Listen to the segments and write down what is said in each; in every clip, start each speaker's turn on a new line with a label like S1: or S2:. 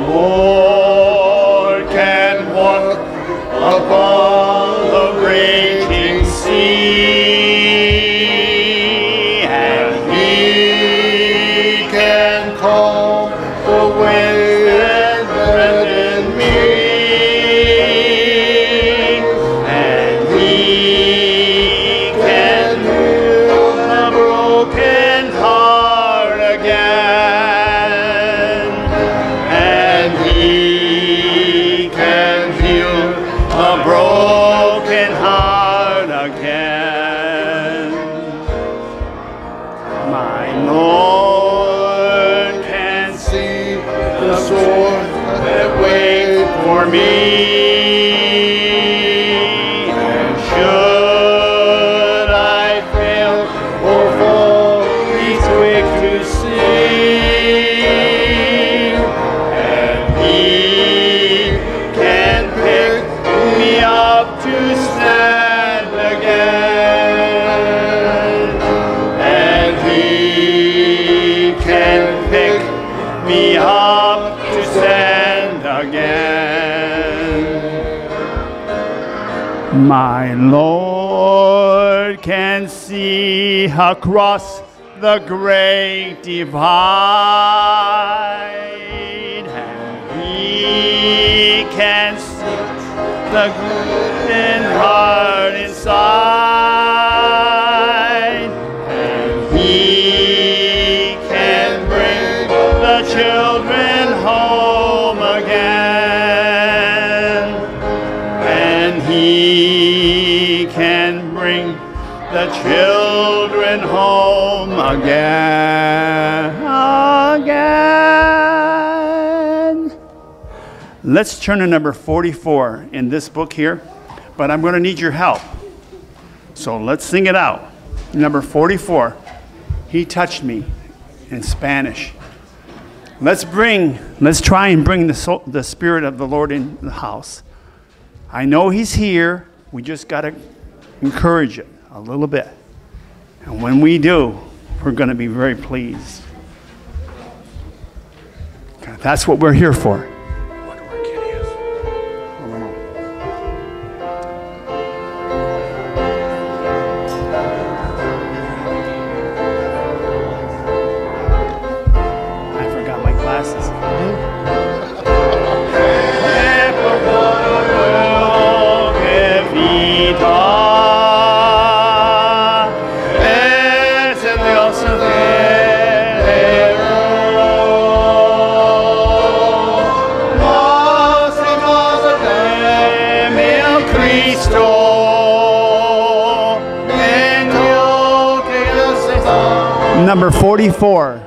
S1: Lord can walk upon the raging sea, and he can calm the wind and threaten me, and he can heal the broken heart again, and he can heal the broken heart again. My Lord can see the sword that wait for me, and should I fail or fall, he's quick to see, and he can pick me up to stand again, and he can pick me up to stand again. My Lord can see across the great divide, and he can see the grieving heart inside, and he can bring the children home again, and he can bring the children home again. Let's turn to number 44 in this book here, but I'm going to need your help. So let's sing it out. Number 44, He Touched Me, in Spanish. Let's try and bring the Spirit of the Lord in the house. I know He's here. We just got to encourage it a little bit. And when we do, we're going to be very pleased. Okay, that's what we're here for. Number 44.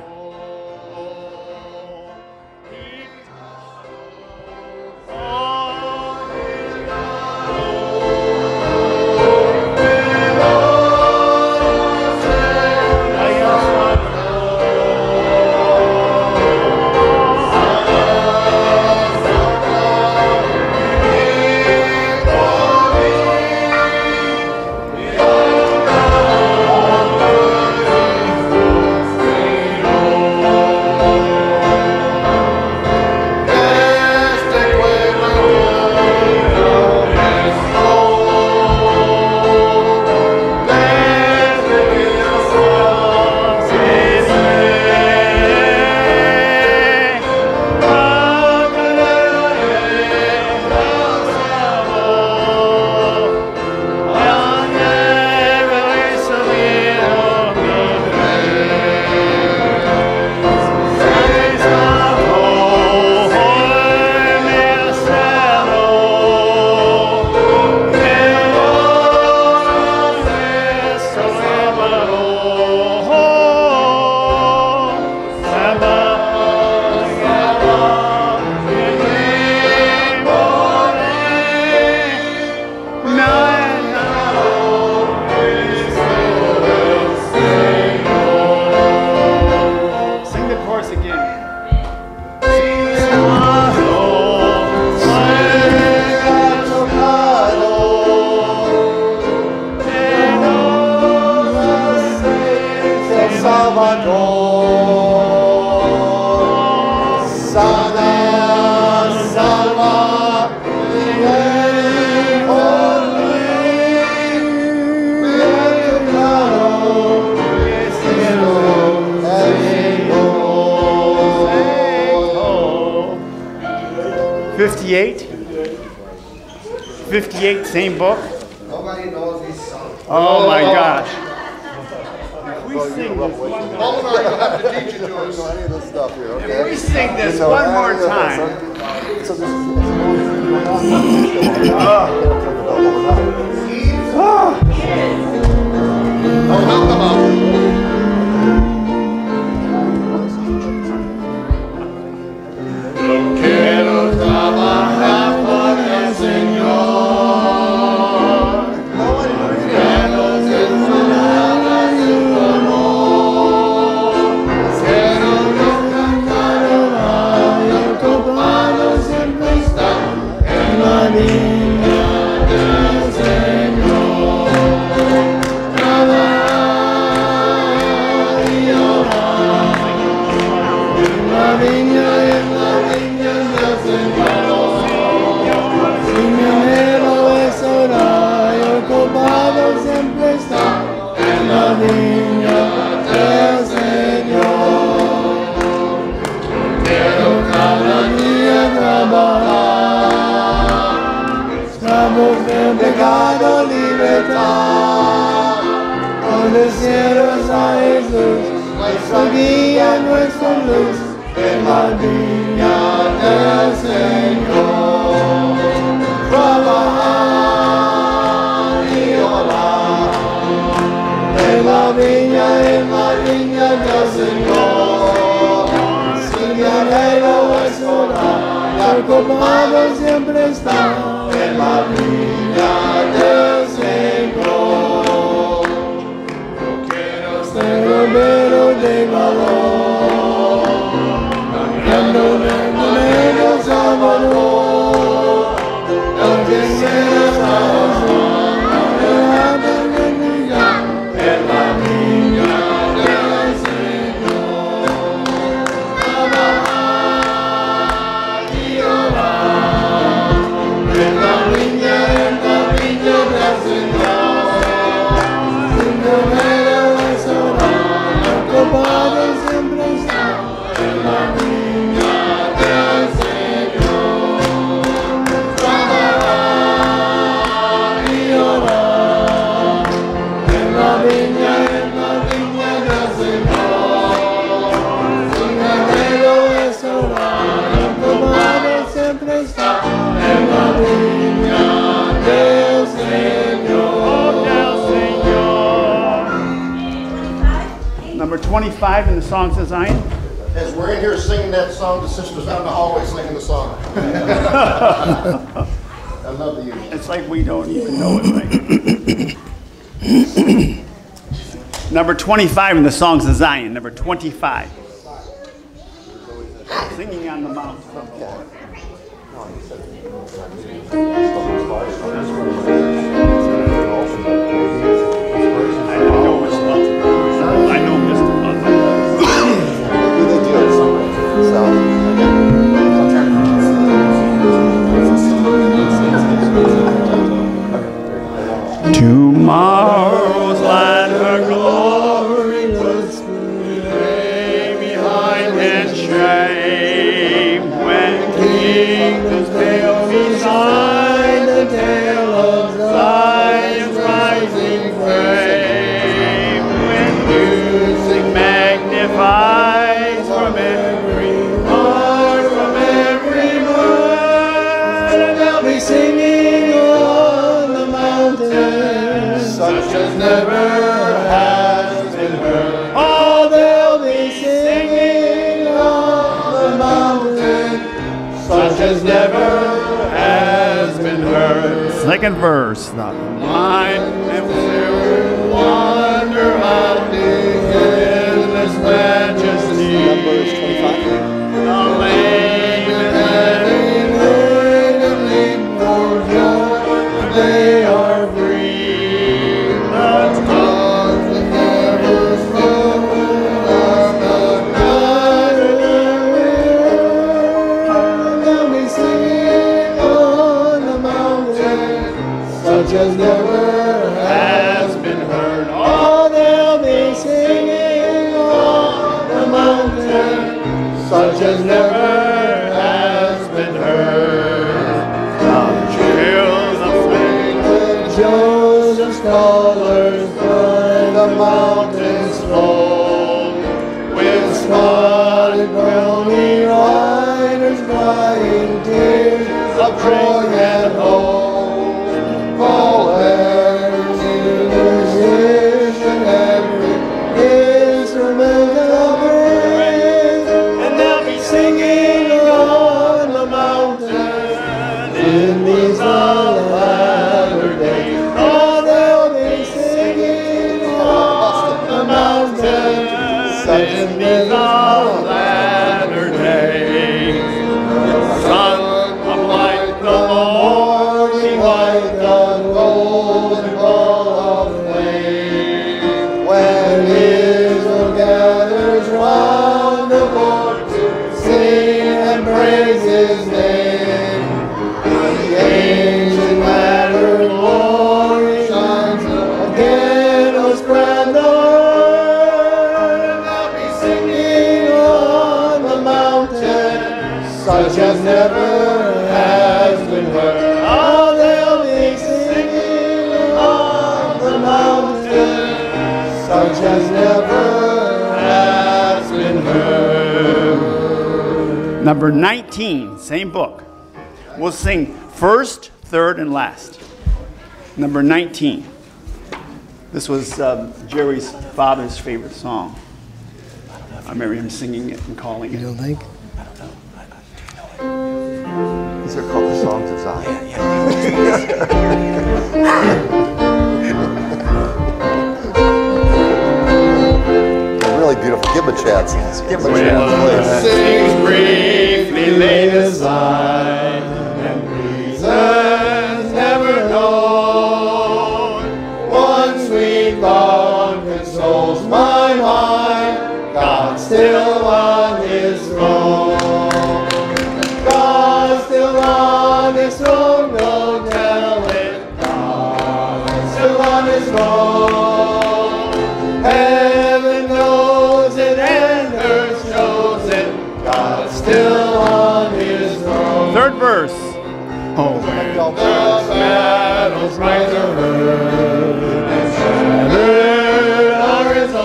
S2: Salvador, sana.
S1: 58. 58, same book.
S2: Nobody knows these songs.
S1: Oh my gosh. We sing this one
S2: Paul and I will have to teach it to us.
S3: Any of this stuff here, okay?
S1: If we sing this one more time.
S3: So this is
S2: Quiero trabajar por el Señor. Quiero ser sonada su honor. Quiero yo cantar y ocupado siempre está en la viña del Señor. Trabajar y orar en la viña del Señor. Si mi anhelo es orar y ocupado siempre está en la viña del Señor. Quiero cada día trabajar, esclavos del pecado, libertad. Conocieros a Jesús, nuestra guía, nuestra luz, en la viña del Señor. Trabajar y orar en la viña del Señor. Si mi anhelo es orar, y ocupado siempre está en la viña del Señor. Yo quiero ser obrero de valor, cambiando de moneda Salvador. Yo quisiera en la viña del Señor. Trabajar y orar en la viña del Señor. Si mi anhelo es orar, ocupado siempre está en la viña del Señor. Trabajar y orar en la viña del Señor. Si mi anhelo es orar, ocupado siempre está en la viña del Señor.
S1: Number 25 in the Songs of Zion.
S3: As we're in here singing that song, the sisters out in the hallway singing the song. I love the union.
S1: It's like we don't even know it, right? Number 25 in the Songs of Zion. Number 25. Singing on the mountain. I know Miss Love. I know Mr. Love.
S3: They do it somewhere. So,
S1: Tomorrow's light, her glory puts lay behind and shame. When kingdoms pale beside the tale of Zion's rising flame. When music magnifies from every heart, from every word, they'll be singing on the mountain, such as never has been heard. Oh, they'll be singing on the mountain, such as never has been heard. Second verse. Not mine, and will wonder how big endless majesty.
S3: Numbers 25.
S1: The lame and heading and leap for joy, they are free. The tongues that never spoken are not they'll be singing on the mountain, such as never has been heard. Oh, they'll be singing on the mountain, such as never has been heard.
S2: joy and hope. Call every musician, every instrument of praise, and they'll be singing on the mountain in these latter days. Oh, they'll be singing on the mountain in these latter days. Son of light, the morning light, the golden ball of flame. When Israel gathers round the Lord to sing and praise His name, the ancient ladder glory shines again, O splendor. They'll be singing on the mountain, such as never has been heard. Oh, they'll be singing on the mountain, such as never has been heard.
S1: Number 19, same book. We'll sing first, third, and last. Number 19. This was Jerry's father's favorite song. I remember him singing it and calling it.
S2: You don't think?
S3: These are called the songs of Zion. They're really beautiful. Give them a chance. Give them a chance, please.
S2: Sings briefly laid aside, and reasons never known. One sweet thought consoles my mind, God still on His throne. God still on His throne, go tell it. God still on His throne. Heaven knows it and earth shows it. God still on His throne.
S1: Third verse. Oh,
S2: The battles rise ahead and shattered are His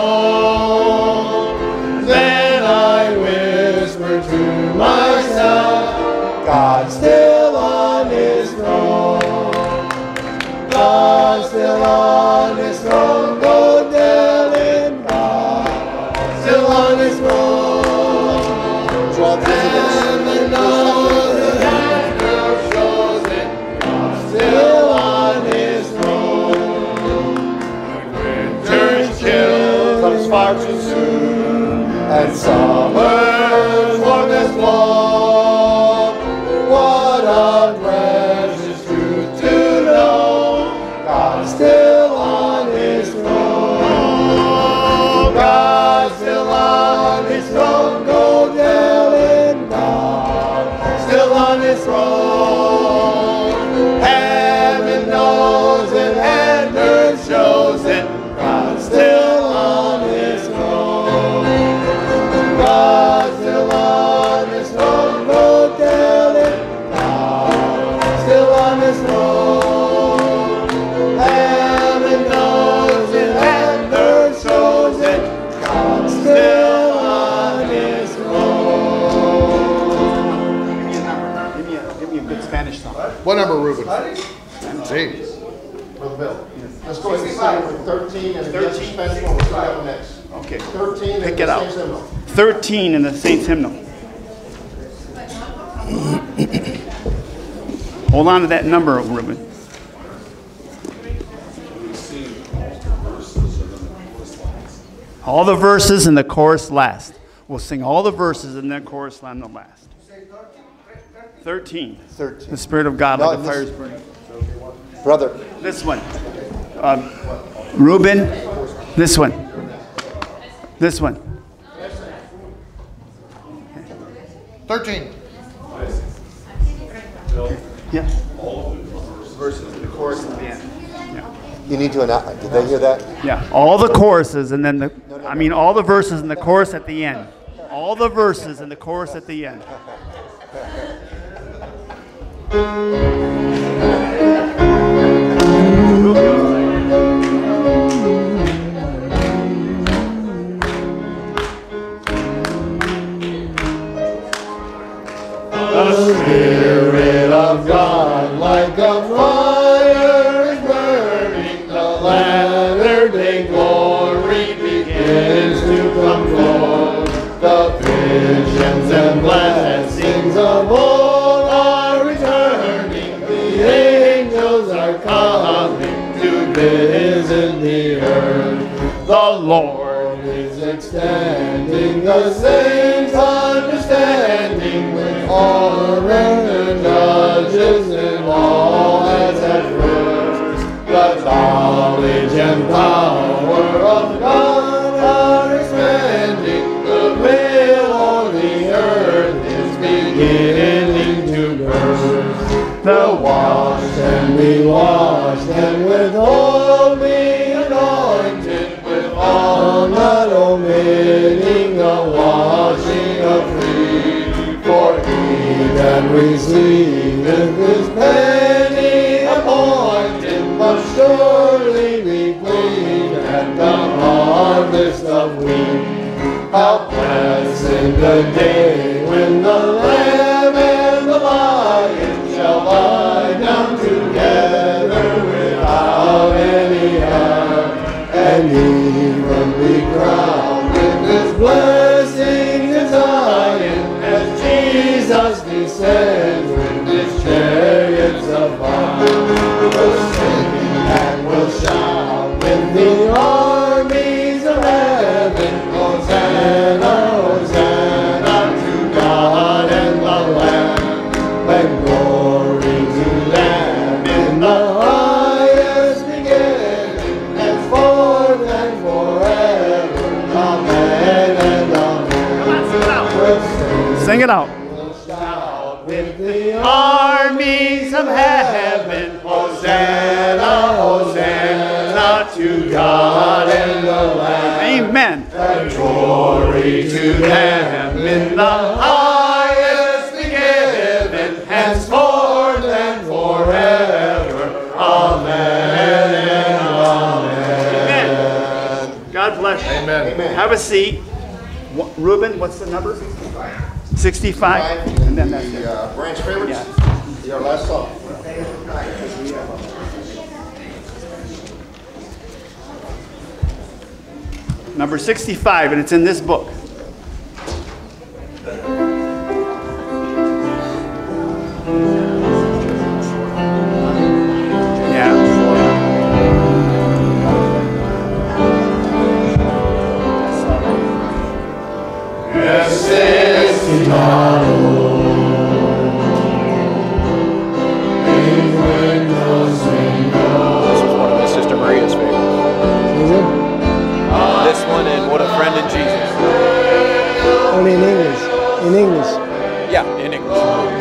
S2: own. Then I whisper to myself, God still on His throne. God still on His throne. Go tell Him, God still on His throne. Heaven knows it and earth shows it. God still on His throne. Winter's chill comes far too soon, and summer's warmth long. What a precious truth to know, God still on His throne. God still on His throne. Go tell Him, God still on His throne. Heaven knows it and earth shows it. God still on His throne. God still on His throne. Go tell Him, God still on His throne. Heaven knows it and earth shows it. God still on His throne.
S1: give me a good Spanish song.
S4: What number, Ruben? See.
S3: Brother Bill. Let's go ahead and start with 13 and the Spanish one. We'll see that one next.
S1: Okay.
S3: 13
S1: Pick
S3: and
S1: it
S3: the
S1: out.
S3: Saints hymnal.
S1: 13 in the Saints hymnal. Hold on to that number, Ruben. All the verses and the chorus last. We'll sing all the verses and then chorus on the last. 13.
S3: 13.
S1: The Spirit of God
S3: No,
S1: like a
S3: this-
S1: fire is burning.
S3: Brother,
S1: This one. Reuben. This one. This one.
S4: 13.
S1: Yeah. Verses, the chorus at the end. Yeah.
S3: you need to announce. Did they hear that?
S1: Yeah. All the choruses and then all the verses and the chorus at the end. All the verses and the chorus at the end.
S2: The Spirit of God the saints understanding with honor and judges in all as at first. The knowledge and power of God are expanding. The veil on the earth is beginning to burst. The washed and be washed and with oil be anointed, with all not omitting the washing of feet. For he that receiveth is penny appointed, must surely be clean at the harvest of wheat. How blessed the day when the Lamb and the Lion shall lie down together without any harm, and even be crowned with his blessing in Zion, as Jesus descends with his chariots of fire. We'll sing and we'll shout with the armies of heaven, Hosanna, Hosanna to God and the Lamb, and glory to them in the highest beginning, henceforth and forever. Amen and amen.
S1: Sing it out.
S2: We'll shout with the armies of heaven, Hosanna, Hosanna to God and the Lamb.
S1: Amen.
S2: And glory to them in the highest be given, henceforth and forever. Amen and amen.
S1: God bless you.
S4: Amen.
S1: Have a seat. Reuben, what's the number? 65. And then that's it.
S3: The branch favorites,
S1: Yeah.
S3: our last song.
S1: Number 65, and it's in this book.
S5: This was one of my sister Maria's favorites. This one and What a Friend in Jesus.
S6: Only in English. In English.
S5: Yeah, in English.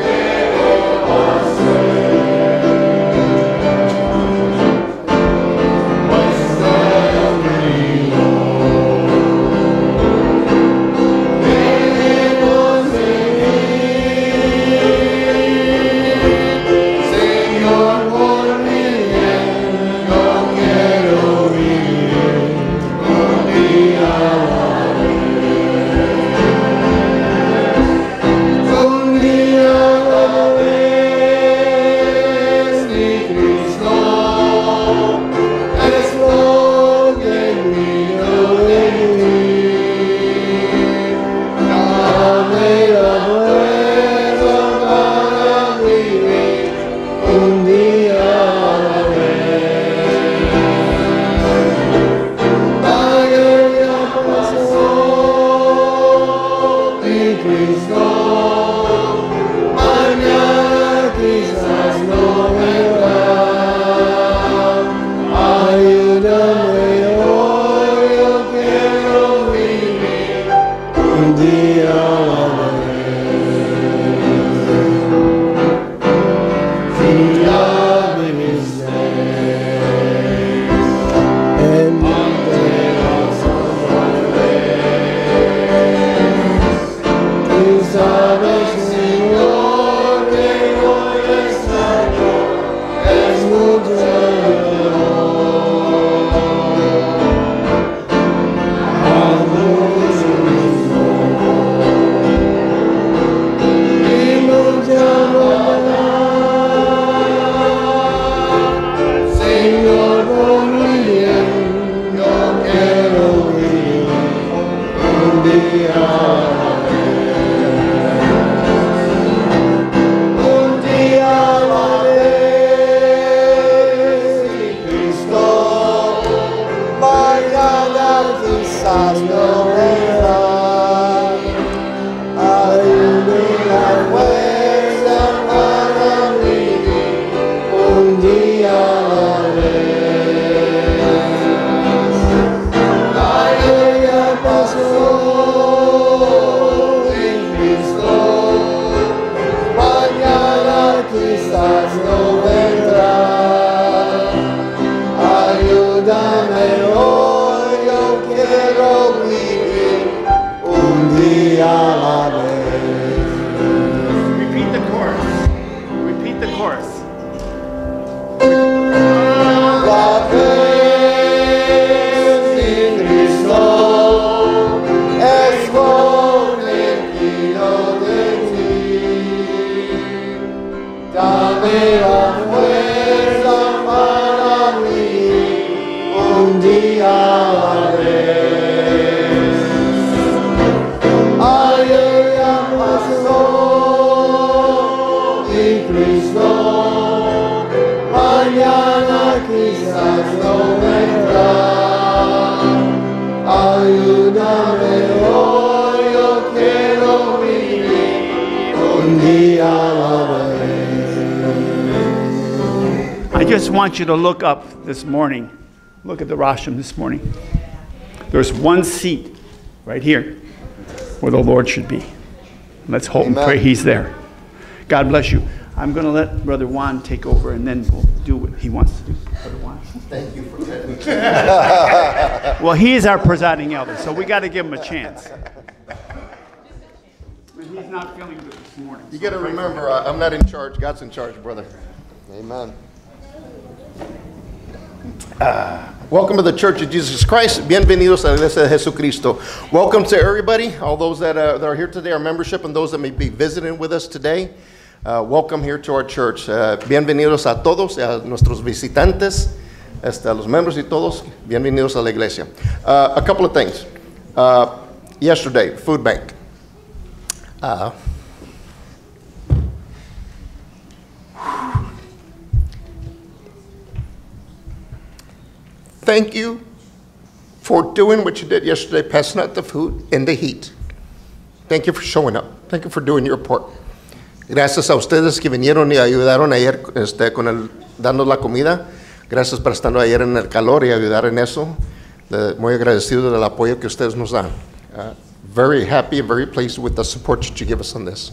S1: chorus.
S2: La fe sin Cristo es convertido de ti. Dame la fuerza para mí un día a la vez. Ayer ya pasó y Cristo mañana quizás no vendrá. Ayúdame hoy, yo quiero vivir un día a la vez.
S1: I just want you to look up this morning. Look at the rostrum this morning. There's one seat right here where the Lord should be. Let's hope and pray He's there. God bless you. I'm going to let Brother Juan take over, and then we'll do what he wants to do. Brother Juan.
S3: Thank you for that.
S1: Well, he is our presiding elder, so we got to give him a chance. And he's not feeling good this morning.
S3: You got to remember, I'm not in charge. God's in charge, brother. Amen. Welcome to the Church of Jesus Christ. Bienvenidos a la Iglesia de Jesucristo. Welcome to everybody, all those that are here today, our membership, and those that may be visiting with us today. Welcome here to our church. Bienvenidos a todos, a nuestros visitantes, a los miembros y todos. Bienvenidos a la iglesia. A couple of things. Yesterday, food bank. Thank you for doing what you did yesterday, passing out the food in the heat. Thank you for showing up. Thank you for doing your part. Gracias a ustedes que vinieron y ayudaron ayer dando la comida. Gracias por estar ayer en el calor y ayudar en eso. Muy agradecido del apoyo que ustedes nos dan. Very happy, very pleased with the support that you give us on this.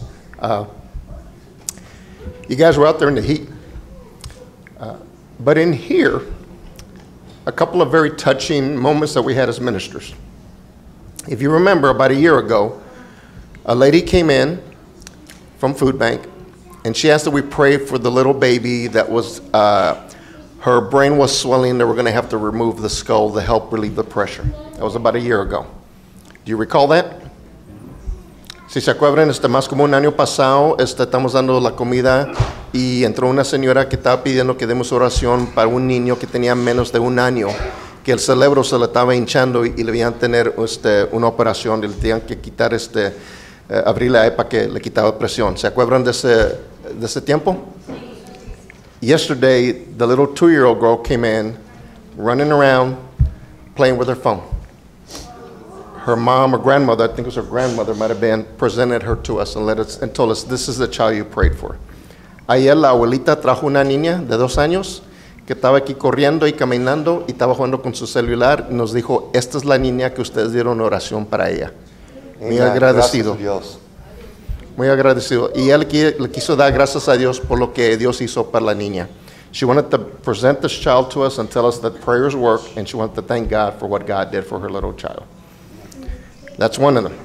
S3: You guys were out there in the heat. But in here, a couple of very touching moments that we had as ministers. If you remember, about a year ago, a lady came in from Food Bank, and she asked that we pray for the little baby that was, her brain was swelling. They were going to have to remove the skull to help relieve the pressure. That was about a year ago. Do you recall that? Si se acuerdan, más como un año pasado, estamos dando la comida y entró una señora que estaba pidiendo que demos oración para un niño que tenía menos de un año, que el cerebro se le estaba hinchando y le iban a tener una operación y le tenían que quitar abrirle ahí para que le quitaba presión. ¿Se acuerdan de ese tiempo? Yesterday, the little 2-year-old girl came in, running around, playing with her phone. Her mom or grandmother, I think it was her grandmother, might have been, presented her to us and told us, this is the child you prayed for. Ayer la abuelita trajo una niña de 2 años que estaba aquí corriendo y caminando y estaba jugando con su celular y nos dijo, esta es la niña que ustedes dieron oración para ella. Muy agradecido.
S2: Dios.
S3: Muy agradecido. Y él le quiso dar gracias a Dios por lo que Dios hizo para la niña. She wanted to present this child to us and tell us that prayers work, and she wanted to thank God for what God did for her little child. That's one of them.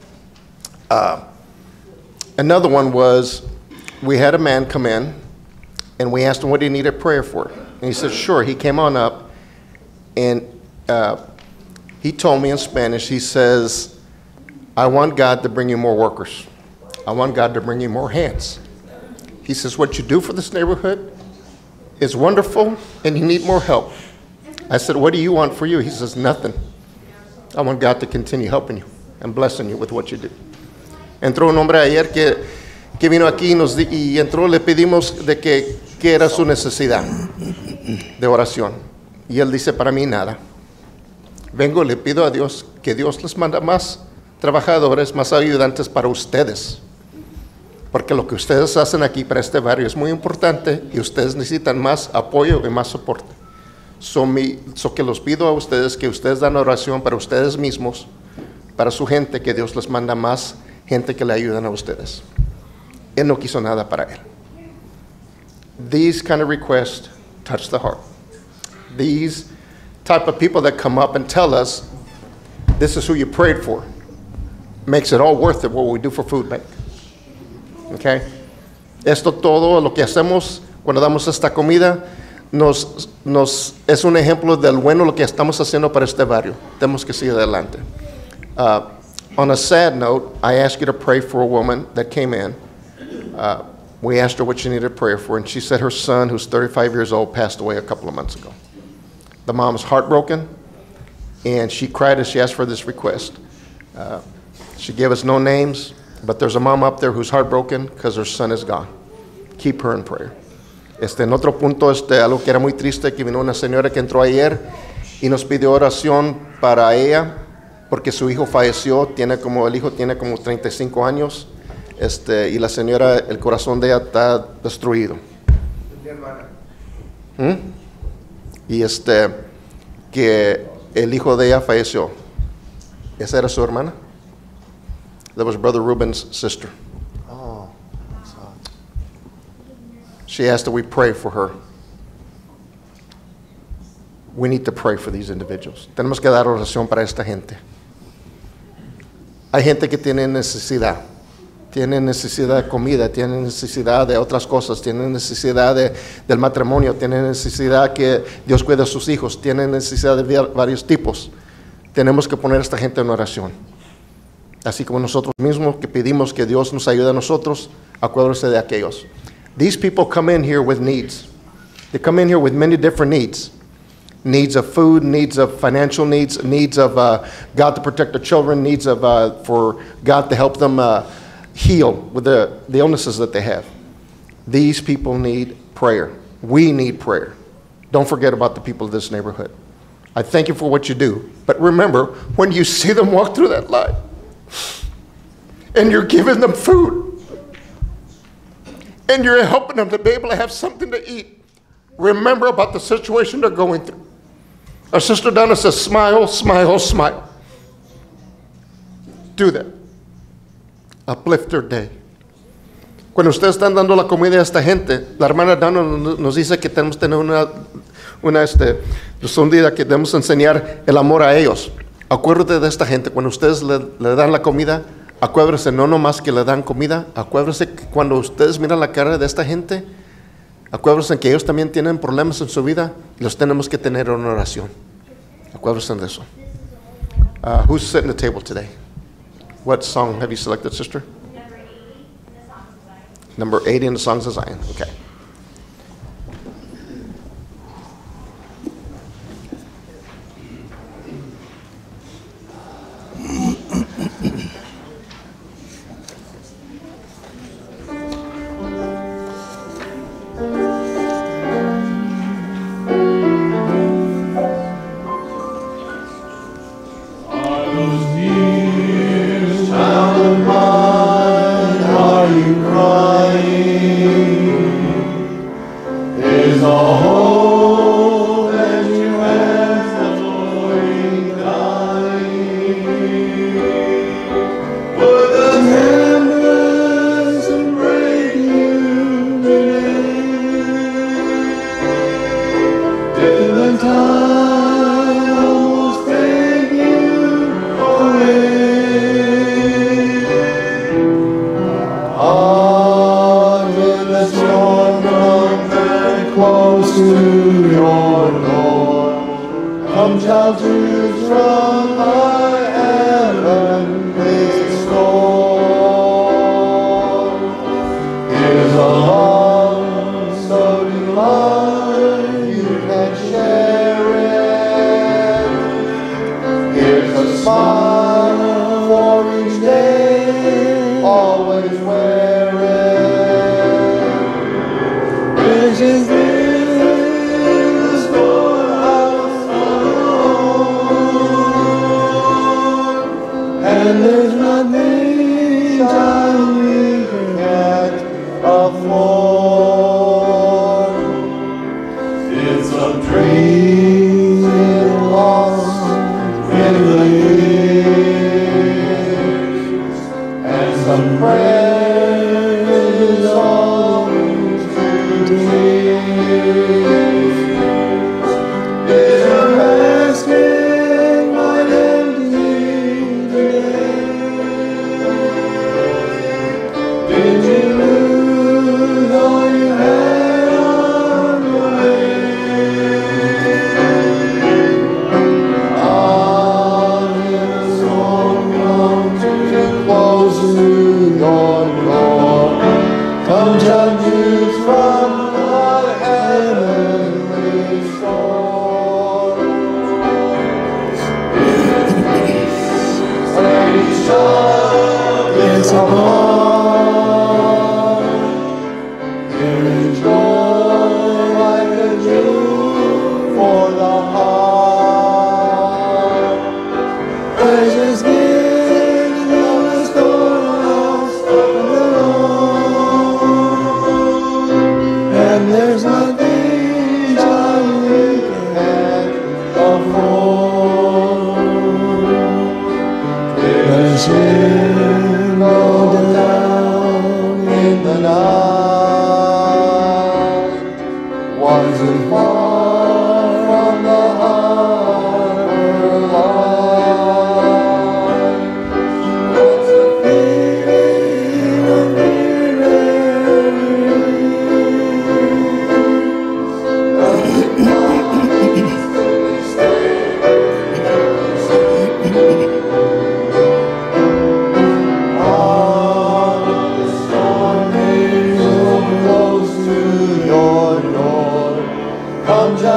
S3: Another one was, we had a man come in, and we asked him what he needed prayer for. And he said, sure. He came on up, and he told me in Spanish, he says, I want God to bring you more workers. I want God to bring you more hands. He says, what you do for this neighborhood is wonderful, and you need more help. I said, what do you want for you? He says, nothing. I want God to continue helping you and blessing you with what you do. Entró un hombre ayer que vino aquí y entró, le pedimos de qué era su necesidad de oración. Y él dice, para mí nada. Vengo, le pido a Dios que Dios les manda más trabajadores, más ayudantes para ustedes. Porque lo que ustedes hacen aquí para este barrio es muy importante y ustedes necesitan más apoyo y más soporte. So que los pido a ustedes que ustedes dan oración para ustedes mismos, para su gente, que Dios les manda más gente que le ayudan a ustedes. Él no quiso nada para él. These kind of requests touch the heart. These type of people that come up and tell us, this is who you prayed for, makes it all worth it what we do for Food Bank. Okay? Esto todo lo que hacemos cuando damos esta comida es un ejemplo del bueno lo que estamos haciendo para este barrio. Tenemos que seguir adelante. On a sad note, I asked you to pray for a woman that came in. We asked her what she needed prayer for, and she said her son, who's 35 years old, passed away a couple of months ago. The mom's heartbroken, and she cried as she asked for this request. She gave us no names, but there's a mom up there who's heartbroken because her son is gone. Keep her in prayer. En otro punto, algo que era muy triste, que vino una señora que entró ayer y nos pidió oración para ella, porque su hijo falleció, el hijo tiene como 35 años, y la señora, el corazón de ella está destruido. Y que el hijo de ella falleció. ¿Esa era su hermana? That was Brother Ruben's sister.
S4: Oh.
S3: She asked that we pray for her. We need to pray for these individuals. Tenemos que dar oración para esta gente. Hay gente que tiene necesidad. Tienen necesidad de comida, tienen necesidad de otras cosas, tienen necesidad del matrimonio, tienen necesidad que Dios cuide a sus hijos, tienen necesidad de varios tipos. Tenemos que poner a esta gente en oración. Así como nosotros mismos que pedimos que Dios nos ayude a nosotros, acuérdense de aquellos. These people come in here with needs. They come in here with many different needs. Needs of food, needs of financial needs, needs of God to protect their children, needs of for God to help them heal with the illnesses that they have. These people need prayer. We need prayer. Don't forget about the people of this neighborhood. I thank you for what you do. But remember, when you see them walk through that line, and you're giving them food, and you're helping them to be able to have something to eat, remember about the situation they're going through. Our sister Donna says, smile, smile, smile. Do that. Uplift their day. Cuando ustedes están dando la comida a esta gente, la hermana Donna nos dice que tenemos que tener un día que debemos enseñar el amor a ellos. Acuérdate de esta gente, cuando ustedes le dan la comida, acuérdense no nomás que le dan comida, acuérdense que cuando ustedes miran la cara de esta gente, acuérdense que ellos también tienen problemas en su vida y los tenemos que tener en oración. Acuérdense de eso. Who's sitting at the table today? What song have you selected, sister? Number 80 in the Songs of Zion. Okay.
S2: Did you lose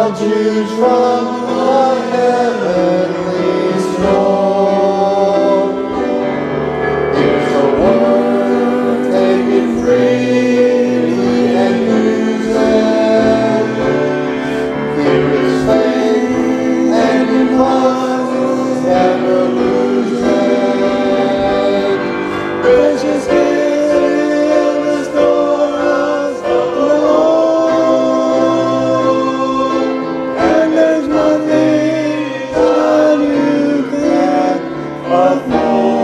S2: the juice from the heavenly store. Here's the word, take it freely and use it. Here is faith and you must never lose it. Precious in the storehouse of the Lord, and there's nothing that you can afford.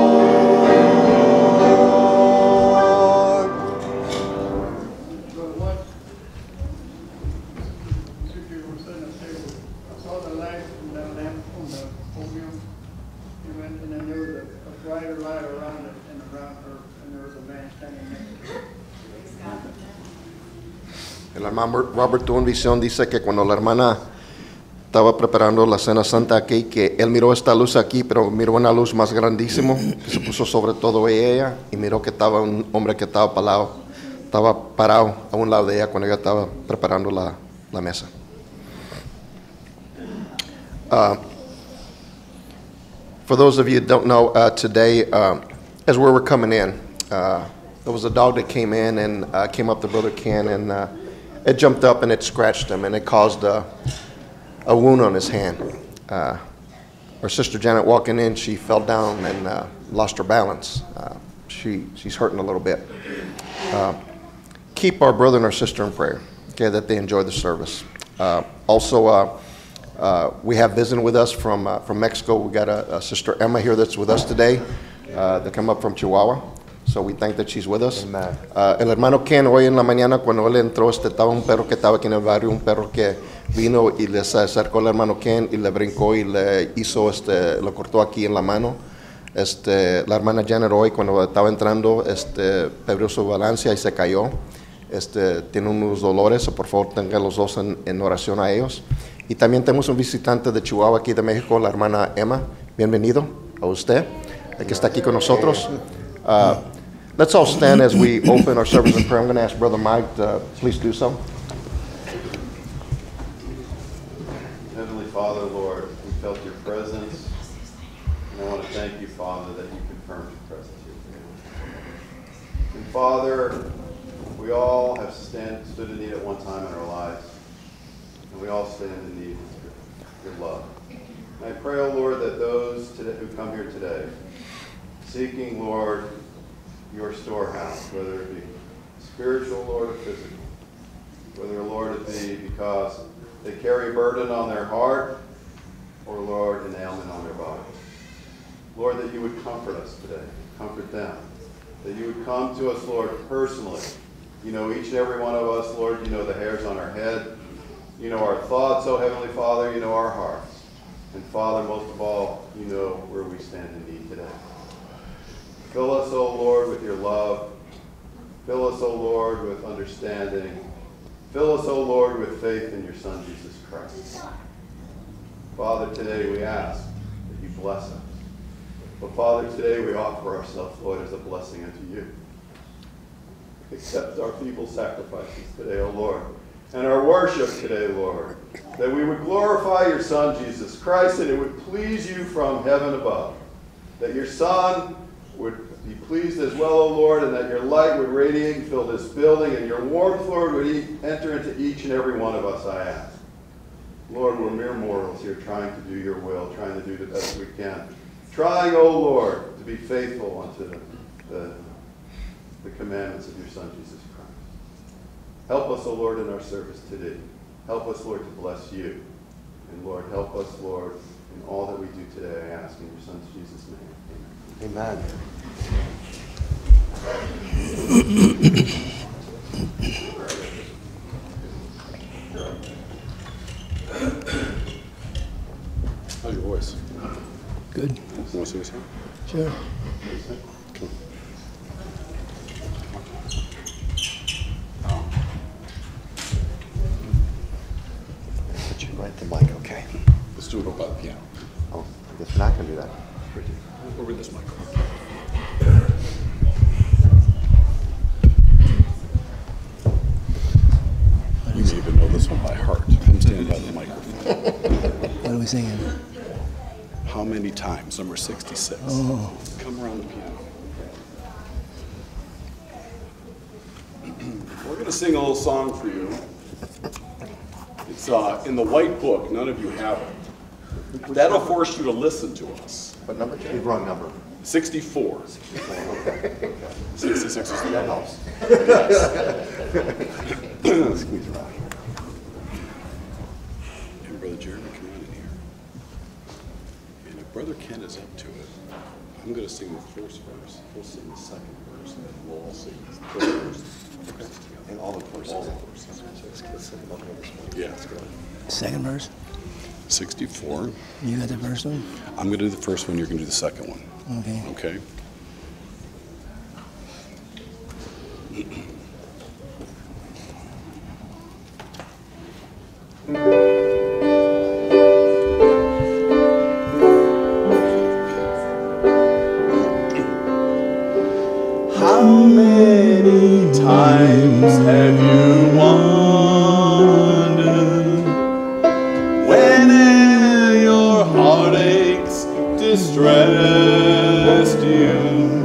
S1: I saw the light from the lamp on the podium, and then there was a brighter light around it and around her, and there was a man standing next to her.
S3: El hermano Robert tuvo una visión, dice que cuando la hermana estaba preparando la cena santa aquí, que él miró esta luz aquí, pero miró una luz más grandísima que se puso sobre todo ella y miró que estaba un hombre que estaba parado a un lado de ella cuando ella estaba preparando la mesa. For those of you who don't know, today, as we were coming in, there was a dog that came in and came up to Brother Ken, and it jumped up and it scratched him, and it caused a wound on his hand. Our sister Janet walking in, she fell down and lost her balance. She's hurting a little bit. Keep our brother and our sister in prayer, okay, that they enjoy the service. Also, we have visiting with us from Mexico. We got a sister Emma here that's with us today. They come up from Chihuahua, so we thank that she's with us. El hermano Ken hoy en la mañana cuando él entró, estaba un perro que estaba aquí en el barrio, un perro que vino y les acercó al hermano Ken y le brincó y le hizo, lo cortó aquí en la mano. La hermana Janet hoy cuando estaba entrando, perdió su balance y se cayó. Tiene unos dolores, so por favor tengan los dos en oración a ellos. Y también tenemos un visitante de Chihuahua aquí de México, la hermana Emma. Bienvenido a usted, que está aquí con nosotros. Let's all stand as we open our service in prayer. I'm going to ask Brother Mike to please do so.
S7: Heavenly Father, Lord, we felt your presence, and I want to thank you, Father, that you confirmed your presence here today. And Father, we all have stood in need at one time in our lives, and we all stand in need of your love. And I pray, O Lord, that those who come here today, seeking, Lord, your storehouse, whether it be spiritual, Lord, or physical, whether, Lord, it be because they carry a burden on their heart, or, Lord, an ailment on their body. Lord, that you would comfort us today, comfort them, that you would come to us, Lord, personally. You know each and every one of us, Lord, you know the hairs on our head, you know our thoughts, oh Heavenly Father, you know our hearts. And Father, most of all, you know where we stand in need today. Fill us, O Lord, with your love. Fill us, O Lord, with understanding. Fill us, O Lord, with faith in your Son, Jesus Christ. Father, today we ask that you bless us. But Father, today we offer ourselves, Lord, as a blessing unto you. Accept our feeble sacrifices today, O Lord, and our worship today, Lord, that we would glorify your Son, Jesus Christ, and it would please you from heaven above, that your Son would be pleased as well, O Lord, and that your light would radiate and fill this building, and your warmth, Lord, would enter into each and every one of us, I ask. Lord, we're mere mortals here trying to do your will, trying to do the best we can. Trying, O Lord, to be faithful unto the commandments of your Son, Jesus Christ. Help us, O Lord, in our service today. Help us, Lord, to bless you. And Lord, help us, Lord, in all that we do today, I ask in your Son, Jesus' name. Amen.
S8: How's your voice?
S6: Good.
S8: You want to see us here?
S6: Sure.
S8: Cool.
S3: Put you right at the mic, okay?
S8: Let's do it by the piano.
S3: Oh, I guess we're not going to do that.
S8: Over this mic. You may even know this one by heart. Come stand him by the microphone.
S6: What are we singing?
S8: How many times? Number 66.
S6: Oh.
S8: Come around the piano. We're going to sing a little song for you. It's in the white book. None of you have it. That'll force you to listen to us.
S3: What number? The wrong number.
S8: 64. 66 is the
S3: helps.
S8: Yes. Squeeze around. And Brother Jeremy, come on in here. And if Brother Ken is up to it, I'm going to sing the first verse. He'll sing the second verse, and then we'll all sing the third verse. Okay? And all the verses. All the verses. Yeah, let's go.
S6: Second verse?
S8: 64.
S6: You got the first one?
S8: I'm going to do the first one, you're going to do the second one.
S6: Okay.
S8: Okay? How many times have you wondered when your heartaches distressed you,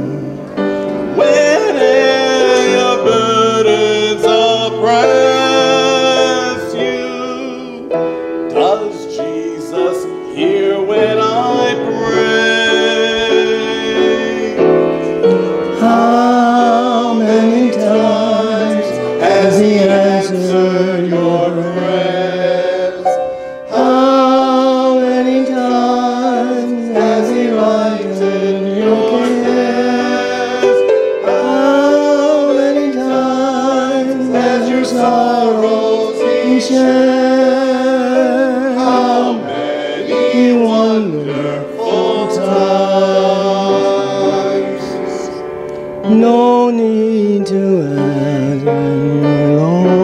S8: when your burdens oppressed you? Does Jesus hear when I pray?
S6: How many times
S2: Has he answered your prayers?
S6: How many times
S2: Has he lightened your cares?
S6: How many times
S2: Has your sorrows he
S6: shared?
S2: How many wonderful times?
S6: No need to ask when you're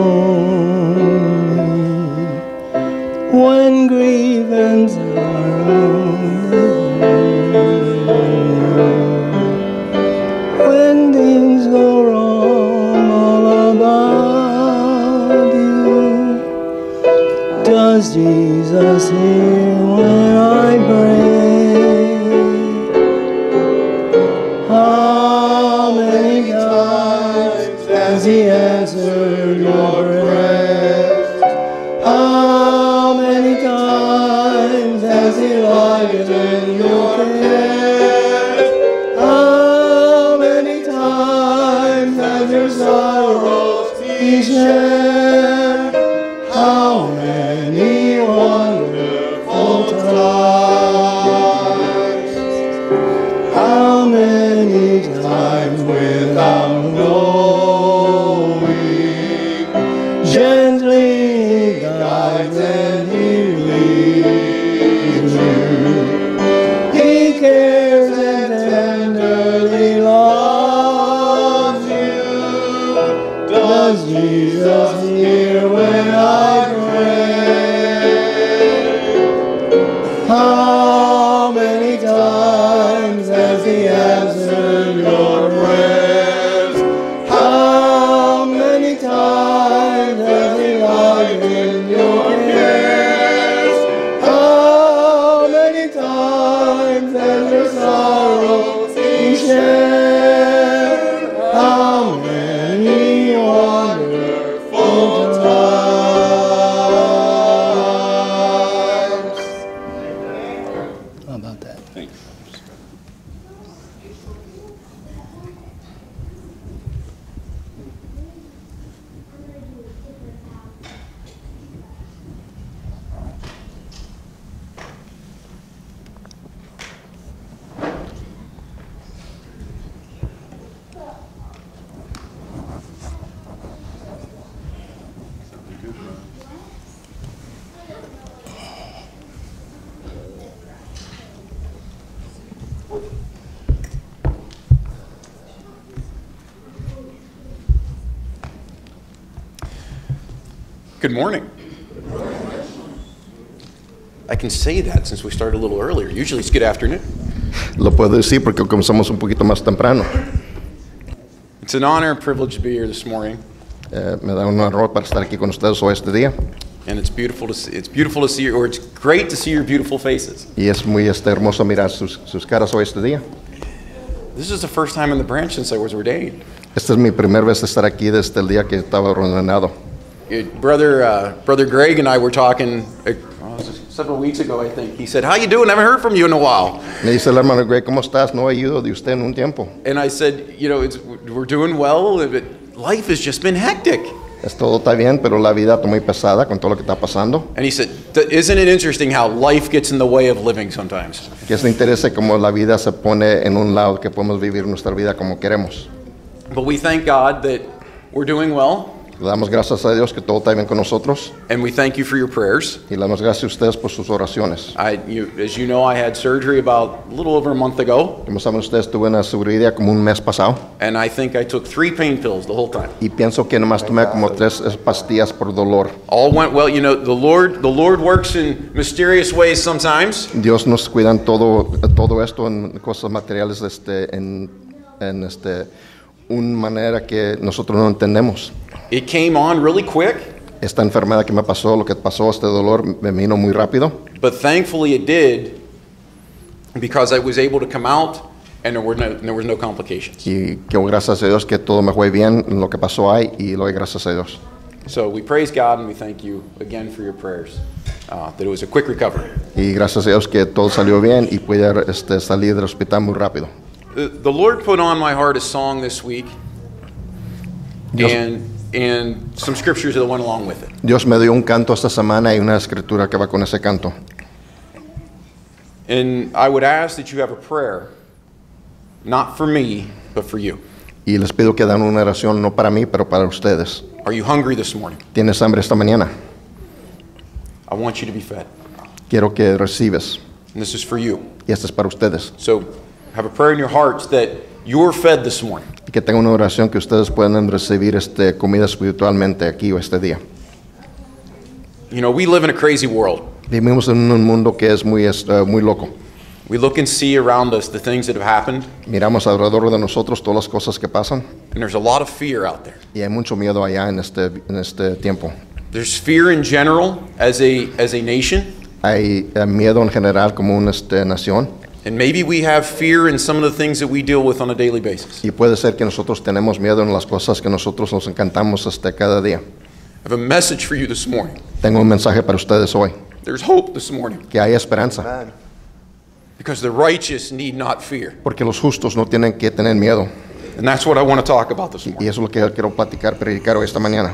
S6: lonely, when grief and sorrow when things go wrong all about you. Does Jesus hear when I pray? How many times
S2: Has he answered your prayers?
S6: How many times has he lightened your cares? How many times has your sorrows he shared? How many wonderful times? How many times without knowing, gently guides and he leads you. He cares and tenderly loves you. Does Jesus hear when I pray? How many times has he answered your prayers? How many times has he lightened your cares? How many times has your sorrows he shared? How many wonderful times? How about that?
S8: Thanks. Good morning.
S9: I can say that since we started a little earlier. Usually it's good afternoon.
S3: Lo puedo decir porque comenzamos un poquito más temprano.
S9: It's an honor and privilege to be here this morning.
S3: Me da un honor para estar aquí con ustedes hoy este día.
S9: And it's beautiful to see. It's beautiful to see, or it's great to see your beautiful faces.
S3: Y es muy hermoso mirar sus caras hoy este día.
S9: This is the first time in the branch since I was ordained.
S3: Esta es mi primera vez de estar aquí desde el día que estaba ordenado.
S9: Brother Greg and I were talking several weeks ago, I think. He said, "How you doing? Haven't heard from you in a while."
S3: Me dice el hermano Greg, ¿cómo estás? No he oído de usted en un tiempo.
S9: And I said, you know, we're doing well, but life has just been hectic.
S3: Todo está bien, pero la vida está muy pesada con todo lo que está pasando.
S9: And he said, isn't it interesting how life gets in the way of living sometimes?
S3: Que es interesa como la vida se pone en un lado, que podemos vivir nuestra vida como queremos.
S9: But we thank God that we're doing well.
S3: Le damos gracias a Dios que todo está bien con nosotros.
S9: And we thank you for your prayers.
S3: Y le damos gracias a ustedes por sus oraciones.
S9: As you know, I had surgery about a little over a month ago.
S3: Como saben ustedes, tuve una cirugía como un mes pasado.
S9: And I think I took 3 pain pills the whole time.
S3: Y pienso que nomás tomé como 3 pastillas por dolor.
S9: All went well. You know, the Lord works in mysterious ways sometimes.
S3: Dios nos cuida en todo esto en cosas materiales en una manera que nosotros no entendemos.
S9: It came on really quick.
S3: Esta enfermedad que me pasó, lo que pasó, este dolor me vino muy rápido.
S9: But thankfully it did, because I was able to come out and there was no complications.
S3: Y que gracias a Dios que todo me fue bien en lo que pasó ahí y lo doy gracias a Dios.
S9: So we praise God and we thank you again for your prayers, that it was a quick recovery.
S3: Y gracias a Dios que todo salió bien y pude salir del hospital muy rápido.
S9: The Lord put on my heart a song this week, and some scriptures that went along with it.
S3: Dios me dio un canto esta semana y una escritura que va con ese canto.
S9: And I would ask that you have a prayer, not for me, but for you.
S3: Y les pido que dan una oración no para mí, pero para ustedes.
S9: Are you hungry this morning?
S3: ¿Tienes hambre esta mañana?
S9: I want you to be fed.
S3: Quiero que recibes.
S9: And this is for you.
S3: Y esto es para ustedes.
S9: So have a prayer in your hearts that you're fed this morning.
S3: Y que tengan una oración que ustedes puedan recibir comida espiritualmente aquí o este día.
S9: You know, we live in a crazy world.
S3: Vivimos en un mundo que es muy loco.
S9: We look and see around us the things that have happened.
S3: Miramos alrededor de nosotros todas las cosas que pasan.
S9: And there's a lot of fear out there.
S3: Y hay mucho miedo allá en este tiempo.
S9: There's fear in general as a nation.
S3: Hay miedo en general como una nación.
S9: And maybe we have fear in some of the things that we deal with on a daily basis.
S3: Y puede ser que nosotros tenemos miedo en las cosas que nosotros nos encantamos cada día.
S9: I have a message for you this morning.
S3: Tengo un mensaje para ustedes hoy.
S9: There's hope this morning.
S3: Que hay esperanza.
S9: Because the righteous need not fear.
S3: Porque los justos no tienen que tener miedo.
S9: And that's what I want to talk about this morning.
S3: Y eso es lo que quiero predicar hoy esta mañana.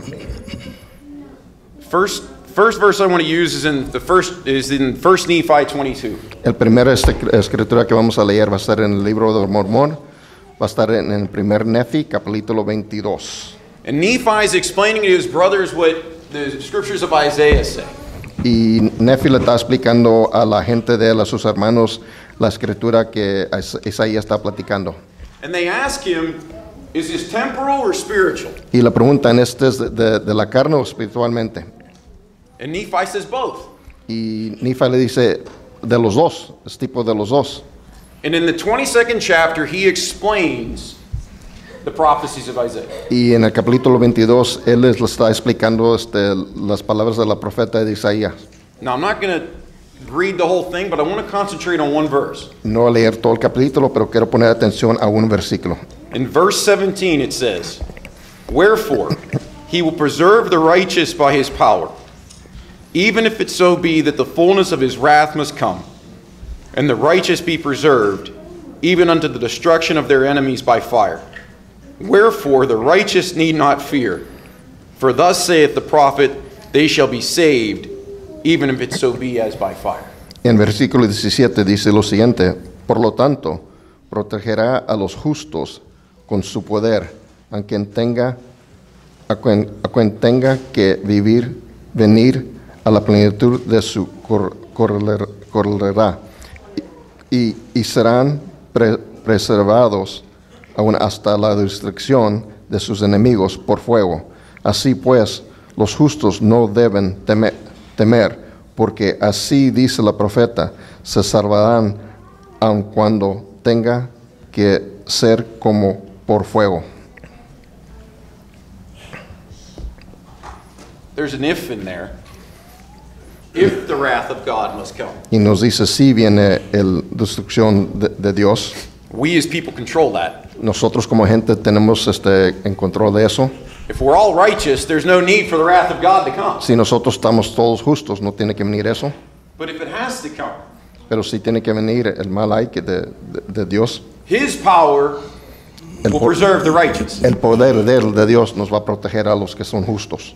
S9: First verse I want to use is in 1 Nephi 22.
S3: El primer escritura que vamos a leer va a estar en el libro de Mormón, va a estar en el primer Nefi, capítulo 22.
S9: And Nephi is explaining to his brothers what the scriptures of Isaiah say.
S3: Y Nefi le está explicando a la gente de él, a sus hermanos, la escritura que Isaías está platicando.
S9: And they ask him, is this temporal or spiritual?
S3: Y le preguntan, ¿este es de la carne o espiritualmente?
S9: And Nephi says both.
S3: Y Nefi le dice, de los dos, es tipo de los dos.
S9: And in the 22nd chapter, he explains the prophecies of Isaiah.
S3: Y en el capítulo 22, él les está explicando las palabras de la profeta de Isaías.
S9: Now, I'm not going to read the whole thing, but I want to concentrate on one verse.
S3: No voy a leer todo el capítulo, pero quiero poner atención a un versículo.
S9: In verse 17, it says, "Wherefore, he will preserve the righteous by his power, even if it so be that the fullness of his wrath must come, and the righteous be preserved, even unto the destruction of their enemies by fire. Wherefore the righteous need not fear, for thus saith the prophet, they shall be saved, even if it so be as by fire."
S3: En versículo 17 dice lo siguiente: por lo tanto, protegerá a los justos con su poder, a quien tenga que venir a la plenitud de su cólera, y serán preservados aún hasta la destrucción de sus enemigos por fuego. Así pues, los justos no deben temer, porque así dice la profeta, se salvarán aun cuando tenga que ser como por fuego.
S9: There's an if in there. if the wrath of God must come.
S3: Y nos dice si viene la destrucción de Dios.
S9: We as people control that.
S3: Nosotros como gente tenemos en control de eso.
S9: If we're all righteous, there's no need for the wrath of God to come.
S3: Si nosotros estamos todos justos, no tiene que venir eso.
S9: But if it has to come,
S3: Pero sí tiene que venir el mal hay que de Dios.
S9: His power will preserve the righteous.
S3: El poder de Dios nos va a proteger a los que son justos.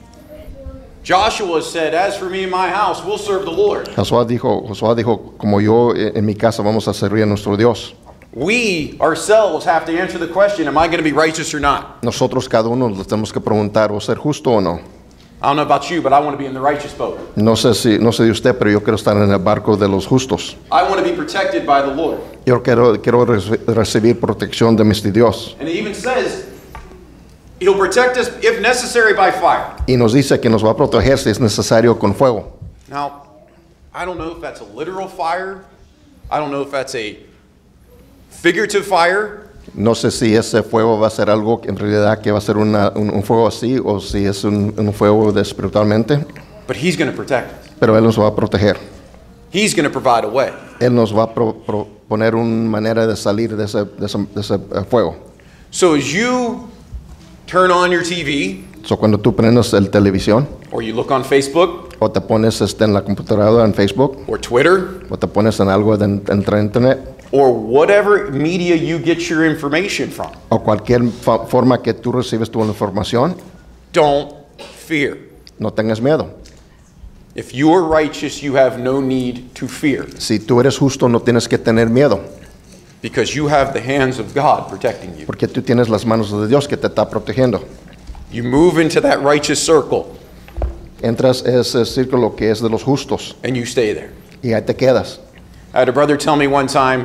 S9: Joshua said, "As for me and my house, we'll serve the Lord."
S3: Josué dijo, como yo en mi casa vamos a servir a nuestro Dios.
S9: We ourselves have to answer the question, am I going to be righteous or not?
S3: Nosotros cada uno nos tenemos que preguntar, ¿o ser justo o no?
S9: I don't know about you, but I want to be in the righteous boat.
S3: No sé de usted, pero yo quiero estar en el barco de los justos.
S9: I want to be protected by the Lord.
S3: Yo quiero recibir protección de mi Dios.
S9: And it even says He'll protect us if necessary by fire.
S3: Y nos dice que nos va a proteger si es necesario con fuego.
S9: Now, I don't know if that's a literal fire. I don't know if that's a figurative fire.
S3: No sé si ese fuego va a ser algo en realidad que va a ser un fuego así o si es un fuego de espiritualmente.
S9: But He's going to protect us.
S3: Pero Él nos va a proteger.
S9: He's going to provide a way.
S3: Él nos va a poner una manera de salir de ese fuego.
S9: So as you turn on your TV,
S3: So cuando tú prendes el televisión
S9: or you look on Facebook,
S3: o te pones en la computadora en Facebook
S9: or Twitter,
S3: o te pones en algo de internet
S9: or whatever media you get your information from,
S3: o cualquier forma que tú recibes tu información,
S9: don't fear.
S3: no tengas miedo.
S9: If you are righteous, you have no need to fear,
S3: Si tú eres justo, no tienes que tener miedo,
S9: because you have the hands of God protecting you.
S3: porque tú tienes las manos de Dios que te está protegiendo.
S9: You move into that righteous circle,
S3: Entras a ese círculo que es de los justos
S9: and you stay there.
S3: y ahí te quedas.
S9: I had a brother tell me one time,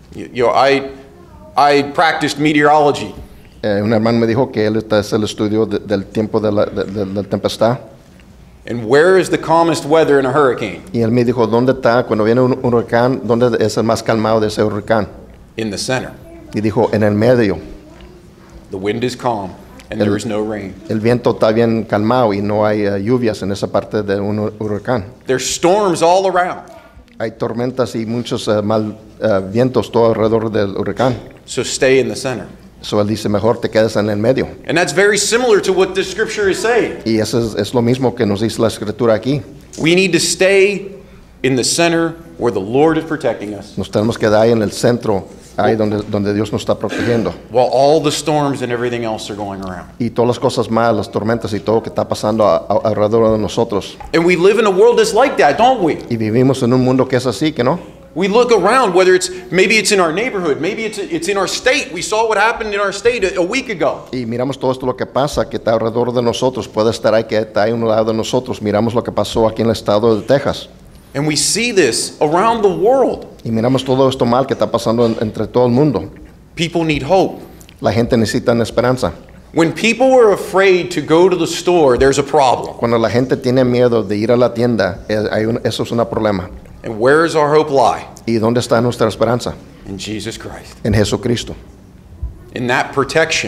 S9: I practiced meteorology,
S3: Un hermano me dijo que él es el estudio del tiempo de la tempestad.
S9: and where is the calmest weather in a hurricane?
S3: Y él me dijo, ¿dónde está cuando viene un huracán? ¿Dónde es el más calmado de ese huracán?
S9: In the center.
S3: Y dijo, en el medio.
S9: The wind is calm, and there is no rain.
S3: El viento está bien calmado y no hay lluvias en esa parte de un huracán.
S9: There's storms all around.
S3: Hay tormentas y muchos vientos todo alrededor del huracán.
S9: So stay in the center.
S3: So él dice, mejor te quedes en el medio.
S9: And that's very similar to what this scripture is saying.
S3: Y eso es lo mismo que nos dice la escritura aquí.
S9: We need to stay in the center where the Lord is protecting us,
S3: Nos tenemos que dar en el centro, ahí donde Dios nos está protegiendo.
S9: while all the storms and everything else are going around.
S3: Y todas las cosas malas, las tormentas y todo que está pasando alrededor de nosotros.
S9: And we live in a world that's like that, don't we?
S3: Y vivimos en un mundo que es así, ¿que no?
S9: We look around, whether maybe it's in our neighborhood, maybe it's in our state. We saw what happened in our state a week ago.
S3: Y miramos todo esto lo que pasa, que está alrededor de nosotros. Puede estar ahí, que está ahí a un lado de nosotros. Miramos lo que pasó aquí en el estado de Texas.
S9: And we see this around the world.
S3: Y miramos todo esto mal que está pasando entre todo el mundo.
S9: People need hope.
S3: La gente necesita una esperanza.
S9: When people are afraid to go to the store, there's a problem.
S3: Cuando la gente tiene miedo de ir a la tienda, eso es un problema.
S9: And where does our hope lie?
S3: ¿Y dónde está nuestra esperanza?
S9: In Jesus Christ.
S3: En Jesucristo.
S9: In that protection.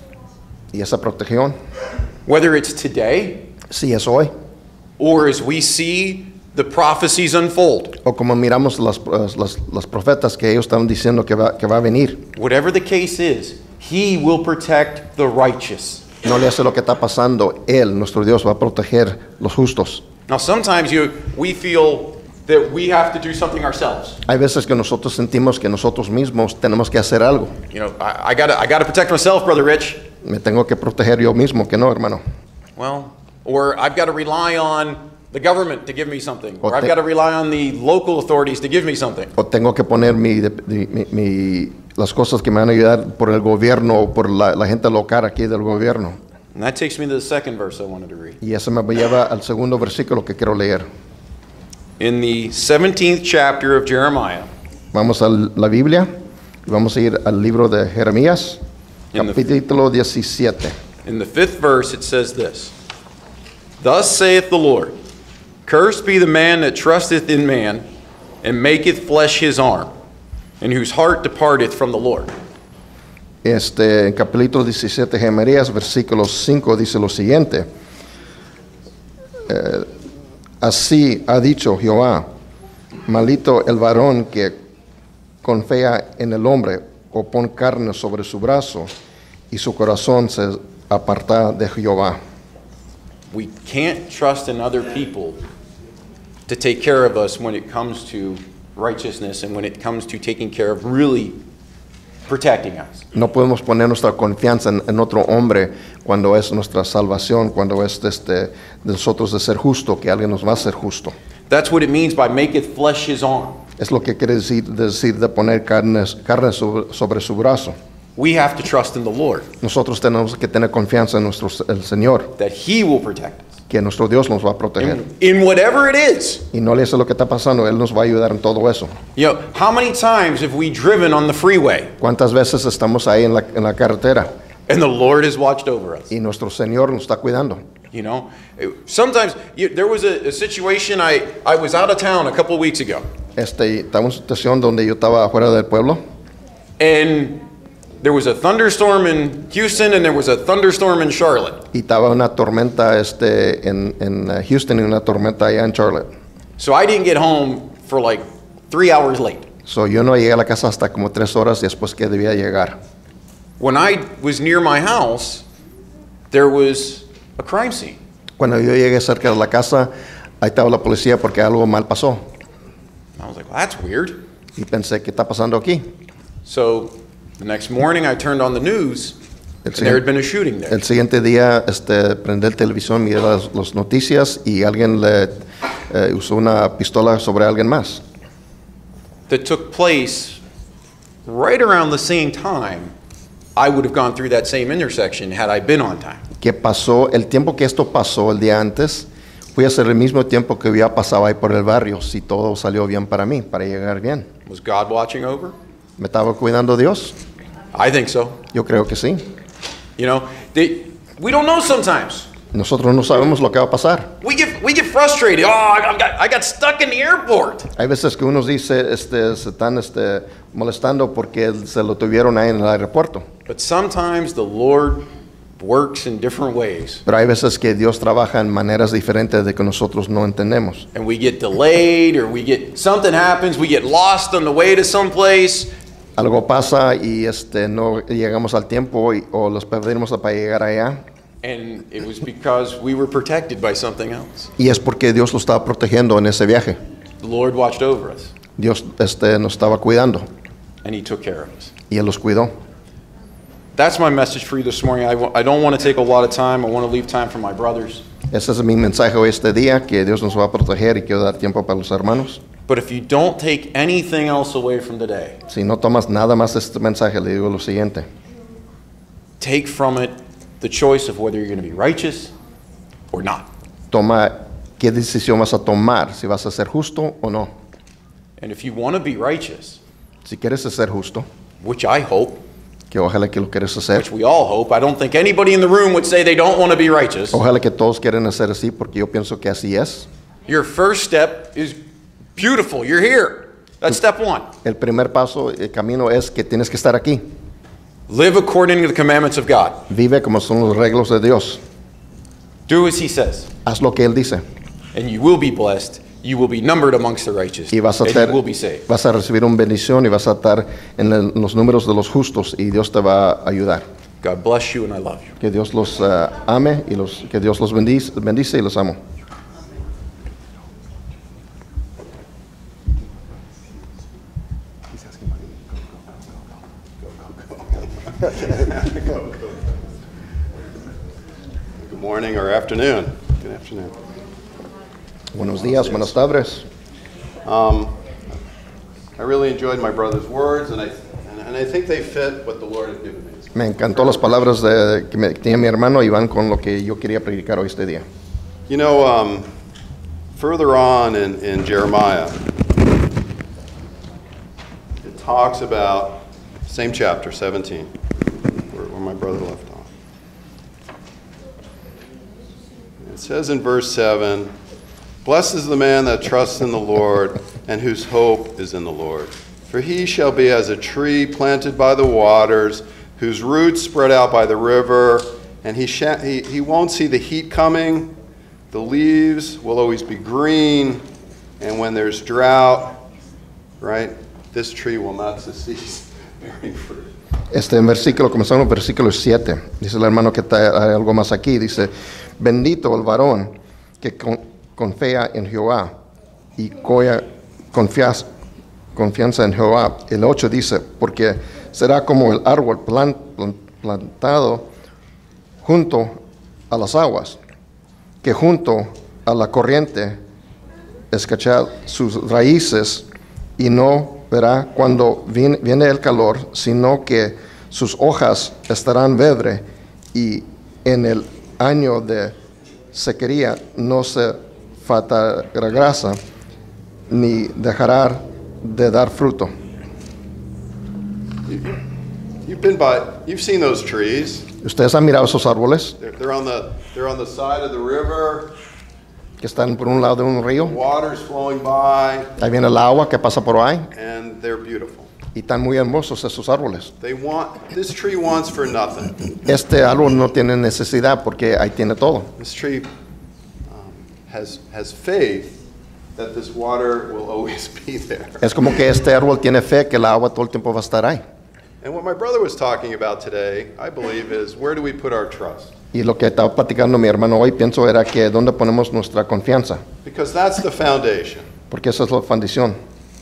S3: Y esa protección,
S9: Whether it's today,
S3: si es hoy,
S9: or as we see the prophecies unfold,
S3: o como miramos las profetas que ellos están diciendo que va a venir.
S9: whatever the case is, He will protect the righteous.
S3: No le hace lo que está pasando. Él, nuestro Dios, va a proteger los justos.
S9: Now, sometimes we feel that we have to do something ourselves.
S3: Hay veces que nosotros sentimos que nosotros mismos tenemos que hacer algo.
S9: You know, I gotta protect myself, Brother Rich.
S3: Me tengo que proteger yo mismo, que no, hermano.
S9: Well, or I've got to rely on the government to give me something, or I've
S3: te-
S9: got to rely on the local authorities to give me something.
S3: O tengo que poner las cosas que me van a ayudar por el gobierno o por la gente local aquí del gobierno.
S9: And that takes me to the second verse I wanted to read.
S3: Y eso me lleva al segundo versículo que quiero leer.
S9: In the 17th chapter of Jeremiah,
S3: Vamos a la Biblia y vamos a ir al libro de Jeremías,
S9: In the-
S3: capítulo 17.
S9: in the 5th verse, it says this: Thus saith the Lord, Cursed be the man that trusteth in man, and maketh flesh his arm, and whose heart departeth from the Lord.
S3: En capítulo 17 Jeremías, versículo 5, dice lo siguiente. Así ha dicho Jehová, maldito el varón que confía en el hombre o pone carne sobre su brazo y su corazón se aparta de Jehová.
S9: We can't trust in other people to take care of us when it comes to righteousness and when it comes to taking care of really protecting us.
S3: No podemos poner nuestra confianza en otro hombre cuando es nuestra salvación, cuando es de nosotros de ser justo, que alguien nos va a ser justo.
S9: That's what it means by maketh flesh his arm.
S3: Es lo que quiere decir de poner carne sobre su brazo.
S9: We have to trust in the Lord
S3: Nosotros tenemos que tener confianza en el Señor,
S9: that he will protect us.
S3: que nuestro Dios nos va a proteger.
S9: In whatever it is.
S3: Y no le hace lo que está pasando, Él nos va a ayudar en todo eso.
S9: You know, how many times have we driven on the freeway
S3: ¿Cuántas veces estamos ahí en la carretera
S9: and the Lord has watched over us?
S3: y nuestro Señor nos está cuidando?
S9: You know, sometimes there was a situation, I was out of town a couple of weeks ago.
S3: Estaba en una situación donde yo estaba afuera del pueblo
S9: And there was a thunderstorm in Houston and there was a thunderstorm in Charlotte.
S3: y estaba una tormenta en Houston y una tormenta allá en Charlotte.
S9: So I didn't get home for like 3 hours late.
S3: So yo no llegué a la casa hasta como 3 horas después que debía llegar.
S9: When I was near my house, there was a crime scene.
S3: Cuando yo llegué cerca de la casa, ahí estaba la policía porque algo mal pasó.
S9: I was like, well, that's weird.
S3: Y pensé, ¿qué está pasando aquí?
S9: So the next morning I turned on the news and there had been a shooting there.
S3: El siguiente día prendí el televisor, miré las noticias y alguien le usó una pistola sobre alguien más.
S9: That took place right around the same time I would have gone through that same intersection had I been on time.
S3: Que pasó, el tiempo que esto pasó el día antes, fui a hacer el mismo tiempo que había pasado ahí por el barrio, si todo salió bien para mí, para llegar bien.
S9: Was God watching over?
S3: ¿Me estaba cuidando Dios?
S9: I think so.
S3: Yo creo que sí.
S9: You know, we don't know sometimes.
S3: Nosotros no sabemos lo que va a pasar.
S9: We get frustrated. Oh, I got stuck in the airport.
S3: Hay veces que uno dice, se están molestando porque se lo tuvieron ahí en el aeropuerto.
S9: But sometimes the Lord works in different ways.
S3: Pero hay veces que Dios trabaja en maneras diferentes de que nosotros no entendemos.
S9: And we get delayed or something happens, we get lost on the way to someplace.
S3: Algo pasa y no llegamos al tiempo o los perdimos para llegar allá.
S9: And it was because we were protected by something else.
S3: Y es porque Dios lo estaba protegiendo en ese viaje.
S9: The Lord watched over us.
S3: Dios nos estaba cuidando
S9: And he took care of us.
S3: y Él los cuidó.
S9: That's my message for you this morning. I don't want to take a lot of time. I want to leave time for my brothers.
S3: Ese es mi mensaje hoy este día, que Dios nos va a proteger y quiero dar tiempo para los hermanos.
S9: But if you don't take anything else away from today,
S3: Si no tomas nada más de este mensaje, le digo lo siguiente.
S9: take from it the choice of whether you're going to be righteous or not.
S3: Toma qué decisión vas a tomar, si vas a ser justo o no.
S9: And if you want to be righteous,
S3: Si quieres ser justo,
S9: which I hope,
S3: que ojalá que lo quieres hacer.
S9: which we all hope, I don't think anybody in the room would say they don't want to be righteous.
S3: Ojalá que todos quieren hacer así, porque yo pienso que así es.
S9: Your first step is beautiful. You're here. That's step one.
S3: El primer paso, el camino es que tienes que estar aquí.
S9: Live according to the commandments of God.
S3: Vive como son los reglos de Dios.
S9: Do as he says,
S3: Haz lo que Él dice.
S9: and you will be blessed. You will be numbered amongst the righteous,
S3: Y vas a,
S9: and you will be saved.
S3: vas a recibir una bendición y vas a estar en los números de los justos y Dios te va a ayudar.
S9: God bless you, and I love you.
S3: Que Dios los ame y que Dios los bendice y los amo.
S7: Good morning or afternoon. Good afternoon.
S3: Buenos días, buenas tardes.
S7: I really enjoyed my brother's words, and I think they fit what the Lord has given me.
S3: Me encantó las palabras que tenía mi hermano y van con lo que yo quería predicar hoy este día.
S7: You know, further on in Jeremiah, it talks about, same chapter, 17, where my brother left off. It says in verse 7, "Blessed is the man that trusts in the Lord and whose hope is in the Lord. For he shall be as a tree planted by the waters, whose roots spread out by the river, and he won't see the heat coming, the leaves will always be green, and when there's drought, right, this tree will not cease bearing fruit.
S3: En versículo, comenzamos en versículo 7. Dice el hermano que hay algo más aquí. Dice, bendito el varón que confía en Jehová y cuya confianza en Jehová. El 8 dice, porque será como el árbol plantado junto a las aguas, que junto a la corriente escucha sus raíces y no verá cuando viene el calor, sino que sus hojas estarán verdes y en el año de sequía no se faltará grasa ni dejará de dar fruto.
S7: You've seen those trees.
S3: Ustedes han mirado esos árboles
S7: They're on the side of the river.
S3: que están por un lado de un río.
S7: Water's flowing by,
S3: Ahí viene el agua que pasa por ahí
S7: and they're beautiful.
S3: y están muy hermosos esos árboles.
S7: This tree wants for nothing.
S3: Este árbol no tiene necesidad porque ahí tiene todo.
S7: This tree has faith that this water will always be there.
S3: Es como que este árbol tiene fe que el agua todo el tiempo va a estar ahí.
S7: And what my brother was talking about today, I believe, is where do we put our trust?
S3: Y lo que estaba platicando mi hermano hoy, pienso, era que dónde ponemos nuestra confianza.
S7: Because that's the foundation.
S3: Porque esa es la fundición.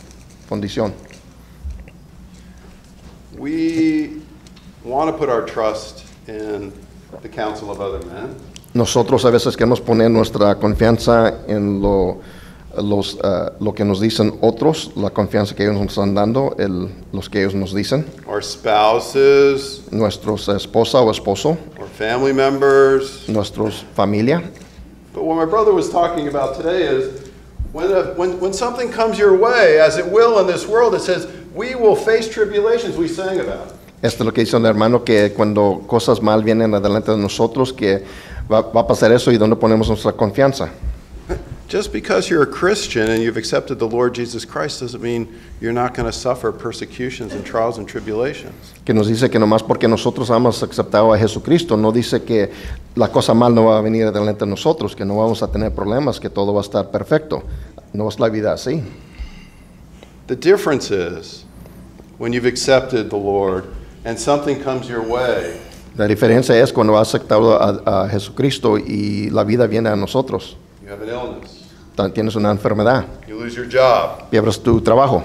S7: We want to put our trust in the counsel of other men.
S3: Nosotros a veces queremos poner nuestra confianza en lo que nos dicen otros, la confianza que ellos nos están dando, los que ellos nos dicen.
S7: Our spouses,
S3: Nuestros esposa o esposo,
S7: or family members.
S3: nuestros familia.
S7: But what my brother was talking about today is when something comes your way, as it will in this world, it says, we will face tribulations, we sang about.
S3: Esto es lo que dice el hermano, que cuando cosas mal vienen adelante de nosotros, que va a pasar eso y dónde ponemos nuestra confianza.
S7: Just because you're a Christian and you've accepted the Lord Jesus Christ doesn't mean you're not going to suffer persecutions and trials and tribulations.
S3: Que nos dice que nomás porque nosotros hemos aceptado a Jesucristo, no dice que la cosa mal no va a venir delante de nosotros, que no vamos a tener problemas, que todo va a estar perfecto. No es la vida así.
S7: The difference is when you've accepted the Lord and something comes your way,
S3: La diferencia es cuando has aceptado a Jesucristo y la vida viene a nosotros.
S7: you have an illness,
S3: Tienes una enfermedad,
S7: you lose your job,
S3: pierdes tu trabajo.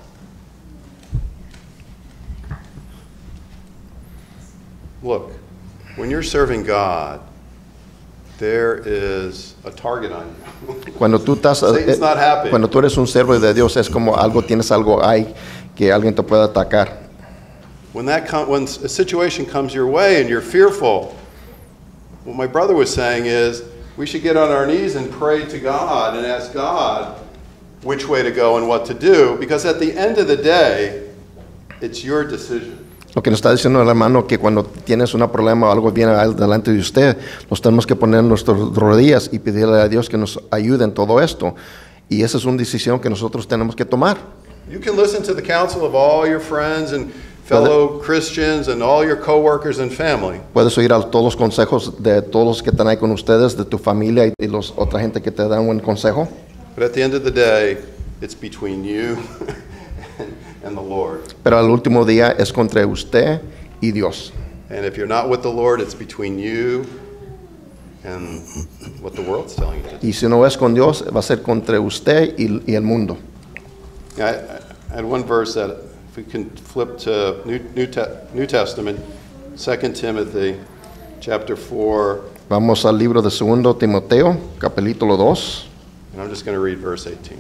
S7: look, when you're serving God, there is a target on you.
S3: Cuando tú estás,
S7: Satan's not happy.
S3: cuando tú eres un siervo de Dios, es como tienes algo ahí que alguien te puede atacar.
S7: When a situation comes your way and you're fearful, what my brother was saying is we should get on our knees and pray to God and ask God which way to go and what to do, because at the end of the day, it's your decision.
S3: Lo que nos está diciendo el hermano, que cuando tienes un problema o algo viene delante de usted, nos tenemos que poner en nuestras rodillas y pedirle a Dios que nos ayude en todo esto. Y esa es una decisión que nosotros tenemos que tomar.
S7: You can listen to the counsel of all your friends and fellow Christians and all your co-workers and family.
S3: Puedes oír a todos los consejos de todos los que están ahí con ustedes, de tu familia y otra gente que te da un buen consejo.
S7: But at the end of the day, it's between you and the Lord.
S3: Pero al último día es contra usted y Dios.
S7: And if you're not with the Lord, it's between you and what the world's telling you to do.
S3: Y si no es con Dios, va a ser contra usted y el mundo.
S7: I had one verse that, if we can flip to New Testament, 2 Timothy chapter 4,
S3: Vamos al libro de 2 Timoteo, capítulo 2.
S7: and I'm just going to read verse 18.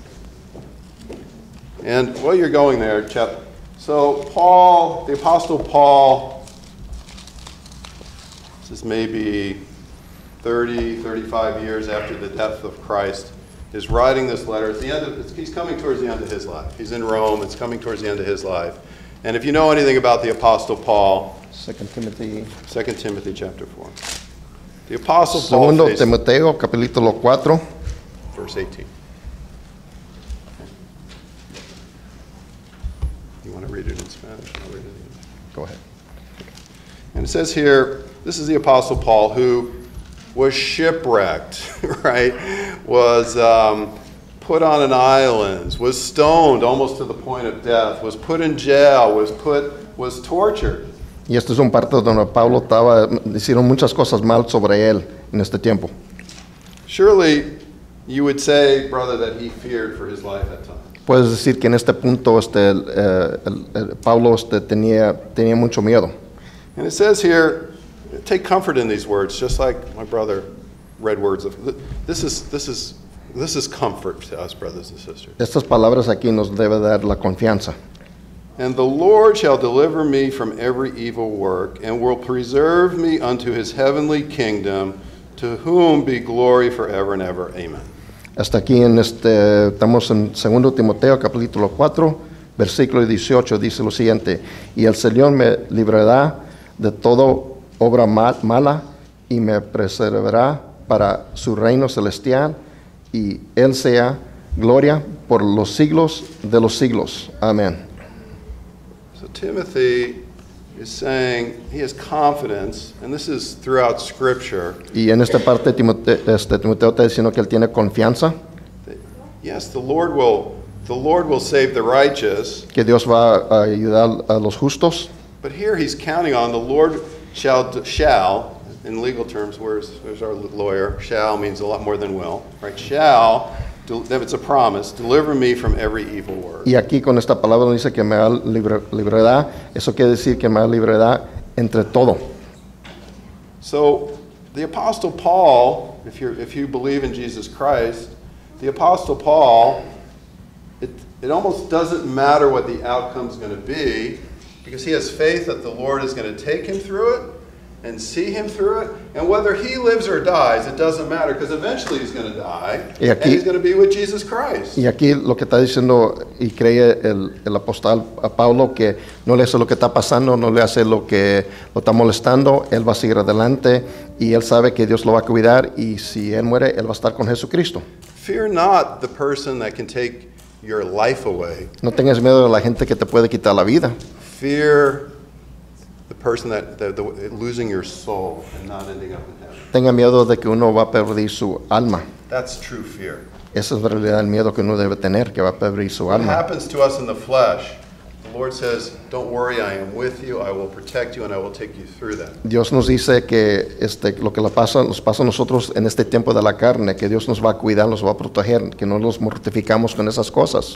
S7: And while you're going there, so Paul, the Apostle Paul, this is maybe 35 years after the death of Christ, is writing this letter. At the end of, he's coming towards the end of his life. He's in Rome. It's coming towards the end of his life. And if you know anything about the Apostle Paul,
S3: 2 Timothy.
S7: 2 Timothy chapter 4. The Apostle Paul
S3: 2
S7: faced,
S3: Timoteo, capítulo 4.
S7: verse 18. You want to read it in Spanish? I'll read it in English.
S3: Go ahead.
S7: And it says here, this is the Apostle Paul who was shipwrecked, right? Was put on an island, was stoned almost to the point of death, was put in jail, was tortured.
S3: Y este es un parte donde Pablo estaba, hicieron muchas cosas mal sobre él en este tiempo.
S7: Surely you would say, brother, that he feared for his life at times.
S3: Puedes decir que en este punto Pablo tenía mucho miedo.
S7: And it says here, take comfort in these words, just like my brother read words of. This is comfort to us, brothers and sisters.
S3: Estas palabras aquí nos debe dar la confianza.
S7: And the Lord shall deliver me from every evil work, and will preserve me unto his heavenly kingdom, to whom be glory forever and ever. Amen.
S3: Hasta aquí estamos en 2 Timoteo capítulo 4, versículo 18, dice lo siguiente: y el Señor me librará de toda obra mala y me preservará para su reino celestial, y él sea gloria por los siglos de los siglos. Amén.
S7: So Timothy is saying he has confidence, and this is throughout Scripture.
S3: Y en esta parte Timoteo está diciendo que él tiene confianza,
S7: Yes, the Lord will save the righteous.
S3: que Dios va a ayudar a los justos.
S7: But here he's counting on the Lord shall, in legal terms, where's our lawyer? Shall means a lot more than will, right? Shall, it's a promise, deliver me from every evil word.
S3: Y aquí con esta palabra dice que me librará. Eso quiere decir que me librará entre todo.
S7: So the Apostle Paul, if you believe in Jesus Christ, the Apostle Paul, it almost doesn't matter what the outcome's going to be, because he has faith that the Lord is going to take him through it and see him through it. And whether he lives or dies, it doesn't matter, because eventually he's going to die, and he's going to be with Jesus Christ.
S3: Y aquí lo que está diciendo y cree el apóstol a Pablo, que no le hace lo que está pasando, no le hace lo que lo está molestando, él va a seguir adelante y él sabe que Dios lo va a cuidar, y si él muere, él va a estar con Jesucristo.
S7: Fear not the person that can take your life away.
S3: No tengas miedo de la gente que te puede quitar la vida.
S7: Fear the person that losing your soul and not ending up in heaven.
S3: Tenga miedo de que uno va a perder su alma.
S7: That's true fear.
S3: Esa es en realidad el miedo que uno debe tener, que va a perder su
S7: What
S3: alma.
S7: happens to us in the flesh, the Lord says, don't worry, I am with you, I will protect you, and I will take you through that.
S3: Dios nos dice que lo que nos pasa a nosotros en este tiempo de la carne, que Dios nos va a cuidar, nos va a proteger, que no nos mortificamos con esas cosas.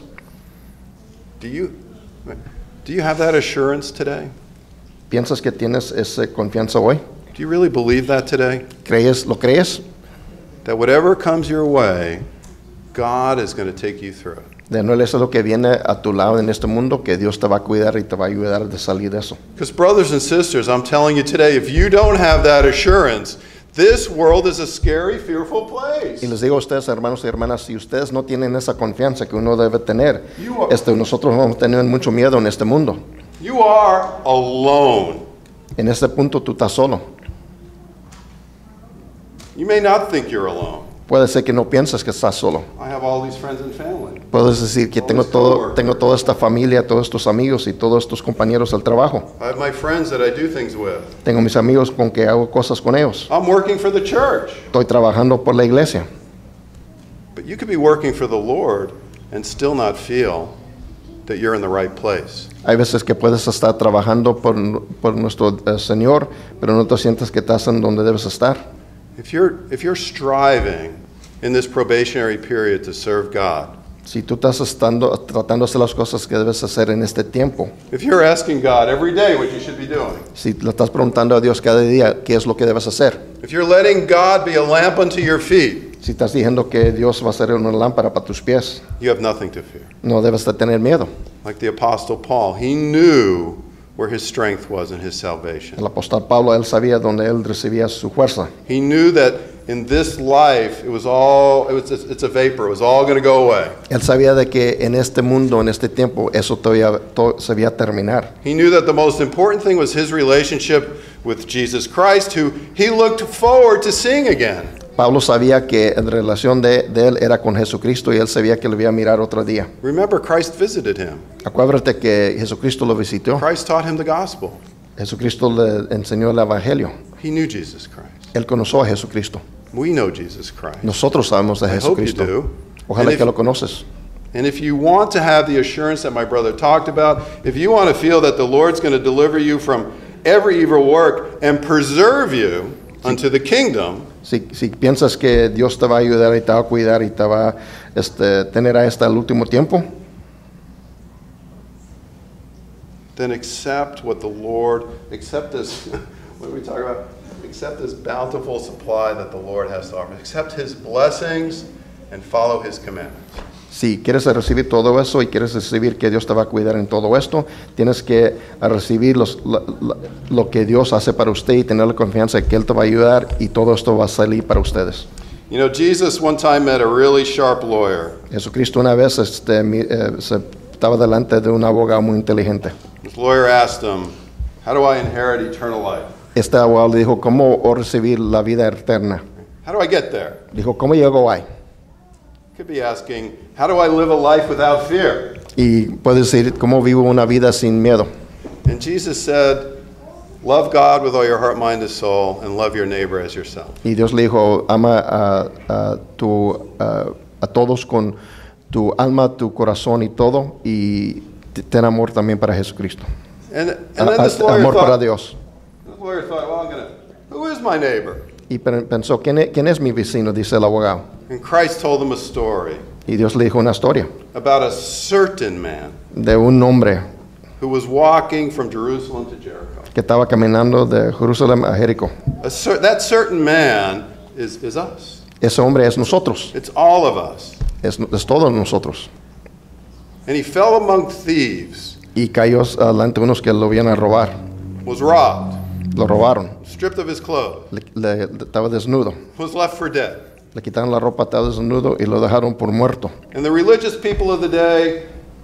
S7: Do you have that assurance today?
S3: ¿Piensas que tienes esa confianza hoy?
S7: Do you really believe that today?
S3: ¿Lo crees?
S7: That whatever comes your way, God is going to take you through it.
S3: De no es lo que viene a tu lado en este mundo, que Dios te va a cuidar y te va a ayudar de salir de eso.
S7: Because brothers and sisters, I'm telling you today, if you don't have that assurance, this world is a scary, fearful place.
S3: Y les digo a ustedes, hermanos y hermanas, si ustedes no tienen esa confianza que uno debe tener, nosotros vamos a tener mucho miedo en este mundo.
S7: You are alone.
S3: En este punto tú estás solo.
S7: You may not think you're alone.
S3: Puede ser que no pienses que estás solo.
S7: I have all these friends and family.
S3: Puedes decir que tengo toda esta familia, todos estos amigos y todos estos compañeros del trabajo.
S7: I have my friends that I do things with.
S3: Tengo mis amigos con que hago cosas con ellos.
S7: I'm working for the church.
S3: Estoy trabajando por la iglesia.
S7: But you could be working for the Lord and still not feel that you're in the right place.
S3: Hay veces que puedes estar trabajando por nuestro Señor, pero no te sientes que estás en donde debes estar.
S7: If you're striving in this probationary period to serve God,
S3: si tú estás tratando de hacer las cosas que debes hacer en este tiempo,
S7: if you're asking God every day what you should be doing,
S3: si le estás preguntando a Dios cada día qué es lo que debes hacer,
S7: if you're letting God be a lamp unto your feet,
S3: si estás diciendo que Dios va a ser una lámpara para tus pies,
S7: you have nothing to fear.
S3: no debes de tener miedo.
S7: Like the Apostle Paul, he knew where his strength was in his salvation.
S3: El apóstol Pablo, él sabía dónde él recibía su fuerza.
S7: He knew that in this life it's a vapor, it was all going to go away.
S3: Él sabía de que en este mundo, en este tiempo, eso todavía se iba a terminar.
S7: He knew that the most important thing was his relationship with Jesus Christ, who he looked forward to seeing again.
S3: Pablo sabía que en relación de él era con Jesucristo y él sabía que lo iba a mirar otro día.
S7: Remember, Christ visited him.
S3: Acuérdate que Jesucristo lo visitó.
S7: Christ taught him the gospel.
S3: Jesucristo le enseñó el evangelio.
S7: He knew Jesus Christ.
S3: Él conoció a Jesucristo.
S7: We know Jesus Christ.
S3: Nosotros sabemos de
S7: I hope you
S3: Jesucristo.
S7: do.
S3: Ojalá
S7: And
S3: que
S7: if-
S3: lo conoces.
S7: And if you want to have the assurance that my brother talked about, if you want to feel that the Lord's going to deliver you from every evil work and preserve you unto the kingdom,
S3: Si piensas que Dios te va a ayudar y te va a cuidar y te va a tener hasta el último tiempo,
S7: then accept what the Lord, accept this, what do we talk about? Accept this bountiful supply that the Lord has to offer. Accept His blessings and follow His commandments.
S3: si quieres recibir todo eso y quieres recibir que Dios te va a cuidar en todo esto, tienes que recibir lo que Dios hace para usted y tener la confianza de que Él te va a ayudar y todo esto va a salir para ustedes.
S7: You know, Jesus one time met a really sharp lawyer.
S3: Jesucristo una vez se estaba delante de un abogado muy inteligente.
S7: This lawyer asked him, how do I inherit eternal life?
S3: Este abogado le dijo, ¿cómo recibir la vida eterna?
S7: How do I get there?
S3: Dijo, ¿cómo llego ahí?
S7: Could be asking, how do I live a life without fear?
S3: Y puede decir, ¿cómo vivo una vida sin miedo?
S7: And Jesus said, love God with all your heart, mind, and soul, and love your neighbor as yourself.
S3: Y Dios le dijo, ama a todos con tu alma, tu corazón y todo, y ten amor también para Jesucristo.
S7: And then this lawyer
S3: Amor para
S7: thought,
S3: Dios.
S7: well, who is my neighbor?
S3: Y pensó, ¿quién es mi vecino? Dice el abogado.
S7: And Christ told him a story
S3: Y Dios le dijo una historia
S7: about a certain man
S3: de un hombre
S7: who was walking from Jerusalem to Jericho.
S3: que estaba caminando de Jerusalén a Jericó.
S7: That certain man is us.
S3: Ese hombre es nosotros,
S7: It's all of us.
S3: es todos nosotros.
S7: And he fell among thieves,
S3: Y cayó delante de unos que lo iban a robar.
S7: was robbed,
S3: Lo robaron,
S7: stripped of his clothes,
S3: estaba desnudo.
S7: was left for dead.
S3: Le quitaron la ropa, estaba desnudo y lo dejaron por muerto.
S7: And the religious people of the day,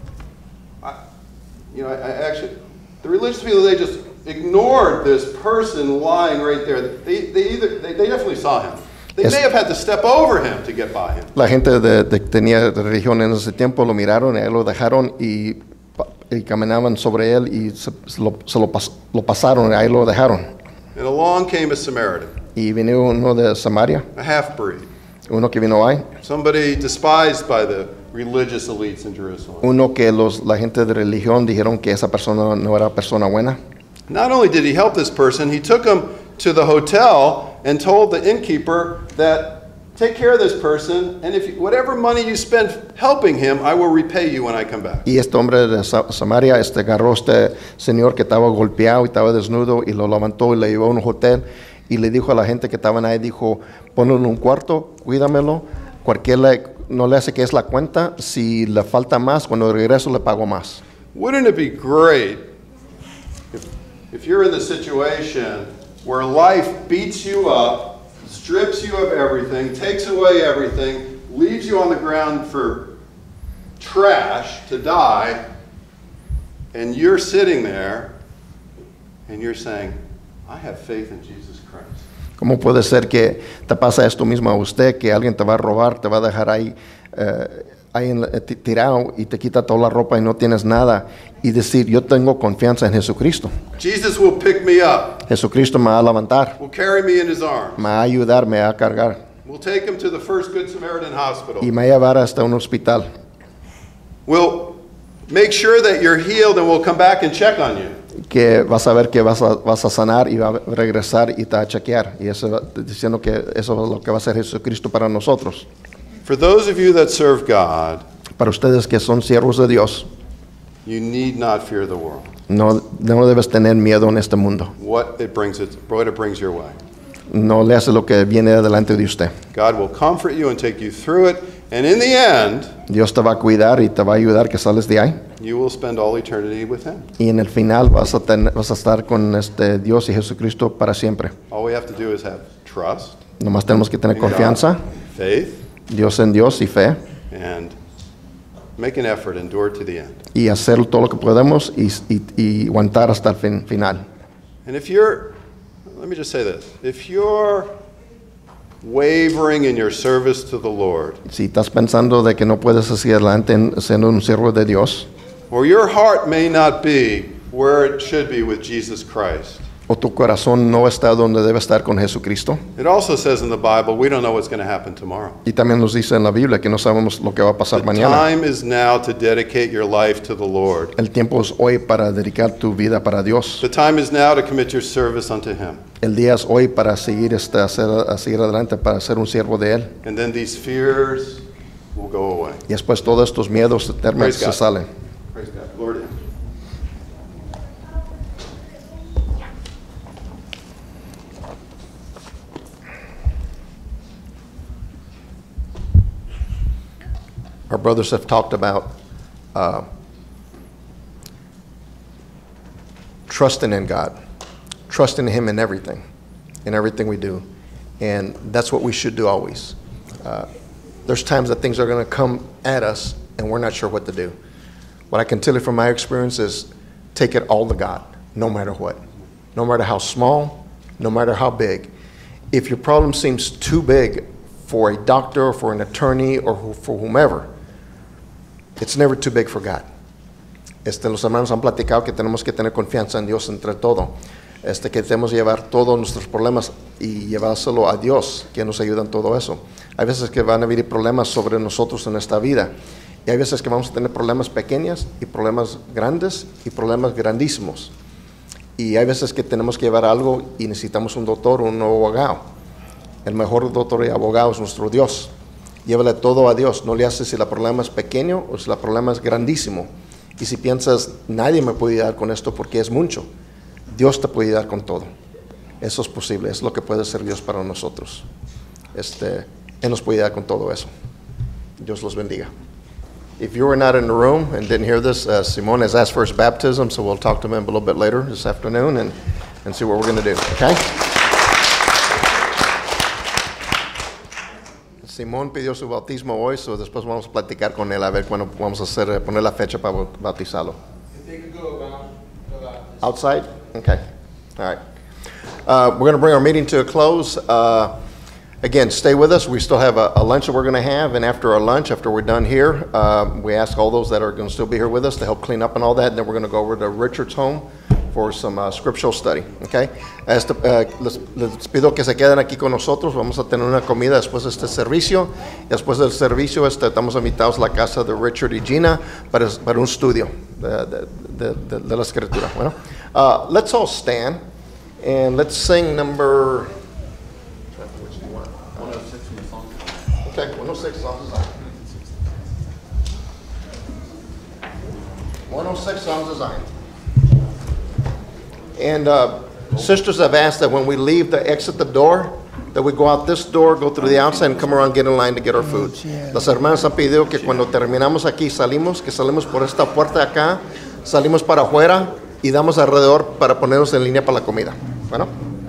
S7: the religious people, they just ignored this person lying right there. They definitely saw him. They may have had to step over him to get by him.
S3: La gente tenía religión en ese tiempo, lo miraron, y ahí lo dejaron y caminaban sobre él y lo pasaron, y ahí lo dejaron.
S7: And along came a Samaritan,
S3: Y vino uno de Samaria,
S7: a half-breed,
S3: uno que vino ahí,
S7: somebody despised by the religious elites in Jerusalem.
S3: uno que la gente de religión dijeron que esa persona no era persona buena.
S7: Not only did he help this person, he took him to the hotel and told the innkeeper that, take care of this person, and if whatever money you spend helping him, I will repay you when I come back.
S3: Y este hombre de Samaria agarró a este señor que estaba golpeado y estaba desnudo y lo levantó y le llevó a un hotel y le dijo a la gente que estaban ahí, dijo, ponlo en un cuarto, cuídamelo, no le hace que es la cuenta, si le falta más, cuando regreso le pago más.
S7: Wouldn't it be great if you're in the situation where life beats you up, strips you of everything, takes away everything, leaves you on the ground for trash to die, and you're sitting there and you're saying, I have faith in Jesus Christ.
S3: ¿Cómo puede ser que te pasa esto mismo a usted, que alguien te va a robar, te va a dejar ahí, tirado y te quita toda la ropa y no tienes nada, y decir, yo tengo confianza en Jesucristo.
S7: Jesus will pick me up,
S3: Jesucristo me va a levantar,
S7: will carry me in his arms,
S3: me va a ayudar, me va a cargar
S7: will take him to the first Good Samaritan hospital,
S3: y me va a llevar hasta un hospital.
S7: will make sure that you're healed and will come back and check on you.
S3: Que vas a ver que vas a sanar y va a regresar y te va a chequear. Y eso diciendo que eso es lo que va a hacer Jesucristo para nosotros.
S7: For those of you that serve God,
S3: Para ustedes que son siervos de Dios,
S7: you need not fear the world,
S3: no debes tener miedo en este mundo.
S7: what it brings your way.
S3: No le hace lo que viene delante de usted.
S7: God will comfort you and take you through it, and in the end,
S3: Dios te va a cuidar y te va a ayudar que sales de ahí.
S7: you will spend all eternity with Him.
S3: Y en el final vas a estar con Dios y Jesucristo para siempre.
S7: All we have to do is have trust,
S3: Nomás tenemos que tener
S7: in God,
S3: confianza,
S7: faith,
S3: Dios en Dios y fe,
S7: and make an effort, endure to the end.
S3: y hacer todo lo que podemos y aguantar hasta el final.
S7: And let me just say this, if you're wavering in your service to the Lord,
S3: Si estás pensando de que no puedes seguir adelante siendo un siervo de Dios,
S7: or your heart may not be where it should be with Jesus Christ,
S3: o tu corazón no está donde debe estar con Jesucristo.
S7: It also says in the Bible, we don't know what's going to happen tomorrow.
S3: Y también nos dice en la Biblia que no sabemos lo que va a pasar
S7: The
S3: mañana.
S7: time is now to dedicate your life to the Lord.
S3: El tiempo es hoy para dedicar tu vida para Dios.
S7: The time is now to commit your service unto Him.
S3: El día es hoy para seguir, a seguir adelante, para ser un siervo de Él.
S7: And then these fears will go away.
S3: Y después todos estos miedos eternos
S7: Praise
S3: se
S7: God.
S3: salen.
S7: Praise God. Lord.
S3: Our brothers have talked about trusting in God, trusting Him in everything we do. And that's what we should do always. There's times that things are going to come at us and we're not sure what to do. What I can tell you from my experience is take it all to God, no matter what. No matter how small, no matter how big. If your problem seems too big for a doctor or for an attorney or for whomever, it's never too big for God. Los hermanos han platicado que tenemos que tener confianza en Dios entre todo. Que tenemos que llevar todos nuestros problemas y llevárselo a Dios, que nos ayuda en todo eso. Hay veces que van a venir problemas sobre nosotros en esta vida. Y hay veces que vamos a tener problemas pequeños y problemas grandes y problemas grandísimos. Y hay veces que tenemos que llevar algo y necesitamos un doctor o un abogado. El mejor doctor y abogado es nuestro Dios. Llévale todo a Dios. No le haces si el problema es pequeño o si el problema es grandísimo. Y si piensas, nadie me puede ayudar con esto porque es mucho, Dios te puede ayudar con todo. Eso es posible, es lo que puede ser Dios para nosotros. Él nos puede ayudar con todo eso. Dios los bendiga. If you were not in the room and didn't hear this, Simon has asked for his baptism, so we'll talk to him a little bit later this afternoon and see what we're going to do, okay? Simón pidió su bautismo hoy, so después vamos a platicar con él a ver cuándo vamos a hacer, poner la fecha para bautizarlo. Outside? Okay. All right. We're going to bring our meeting to a close. Again, stay with us. We still have a lunch that we're going to have, and after our lunch, after we're done here, we ask all those that are going to still be here with us to help clean up and all that, and then we're going to go over to Richard's home for some scriptural study, okay? Les pido que se queden aquí con nosotros. Vamos a tener una comida después de este servicio. Después del servicio estamos invitados a la casa de Richard y Gina para un estudio de la escritura. Bueno, let's all stand and let's sing number... Okay, 106 Songs of Zion. 106 Songs of Zion. And sisters have asked that when we leave to exit the door, that we go out this door, go through the outside, and come around, get in line to get our food. Las hermanas han pedido que cuando terminamos aquí que salimos por esta puerta de acá, salimos para afuera y damos alrededor para ponernos en línea para la comida. Bueno.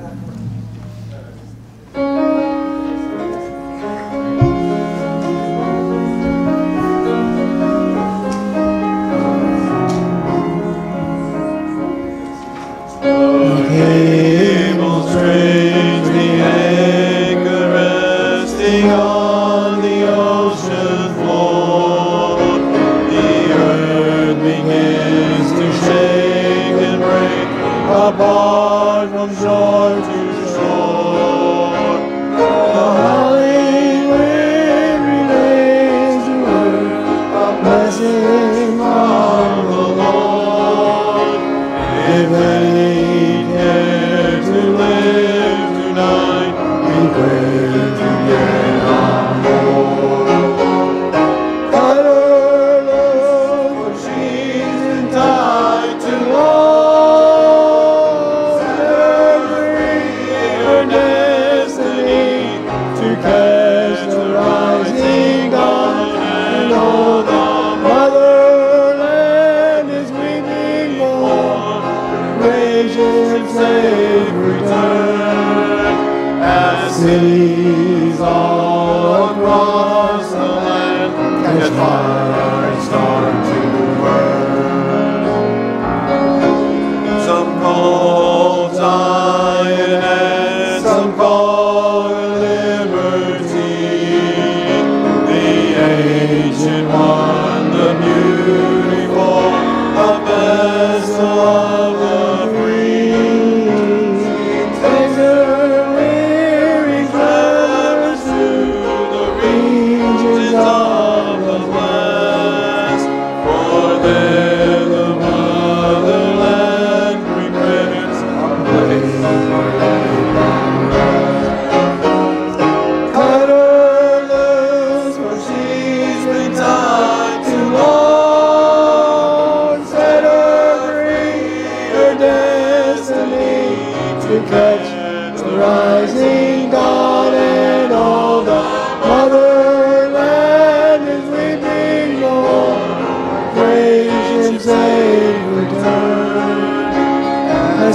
S2: Apart from shore to shore, the howling wind relays the word, a blessing from the Lord. If any care to live tonight, be quick to get on board. Cut her loose, for she's tied to Lord. Catch the rising dawn, and oh, the motherland is weeping for gracious safe return. As cities all across the land catch fire and start to burn. Some call Zion and some call ancient one, the beautiful, the vessel of the free.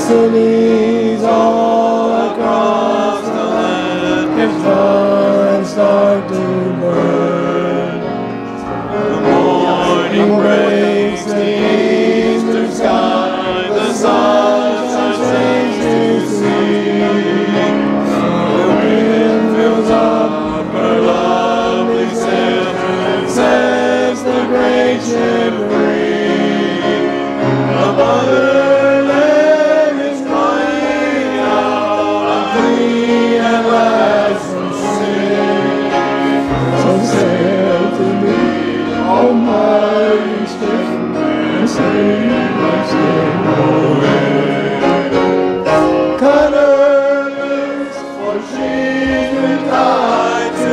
S6: cities all across the land catch fire and start to burn. The morning breaks, the eastern sky, the sun shines to see. The wind fills up her lovely sails and sets the great ship free. The motherland is crying out, I'm free at last from sin. So sail to me, oh mighty strength, and save my sin away. Cut her loose, for she's been tied to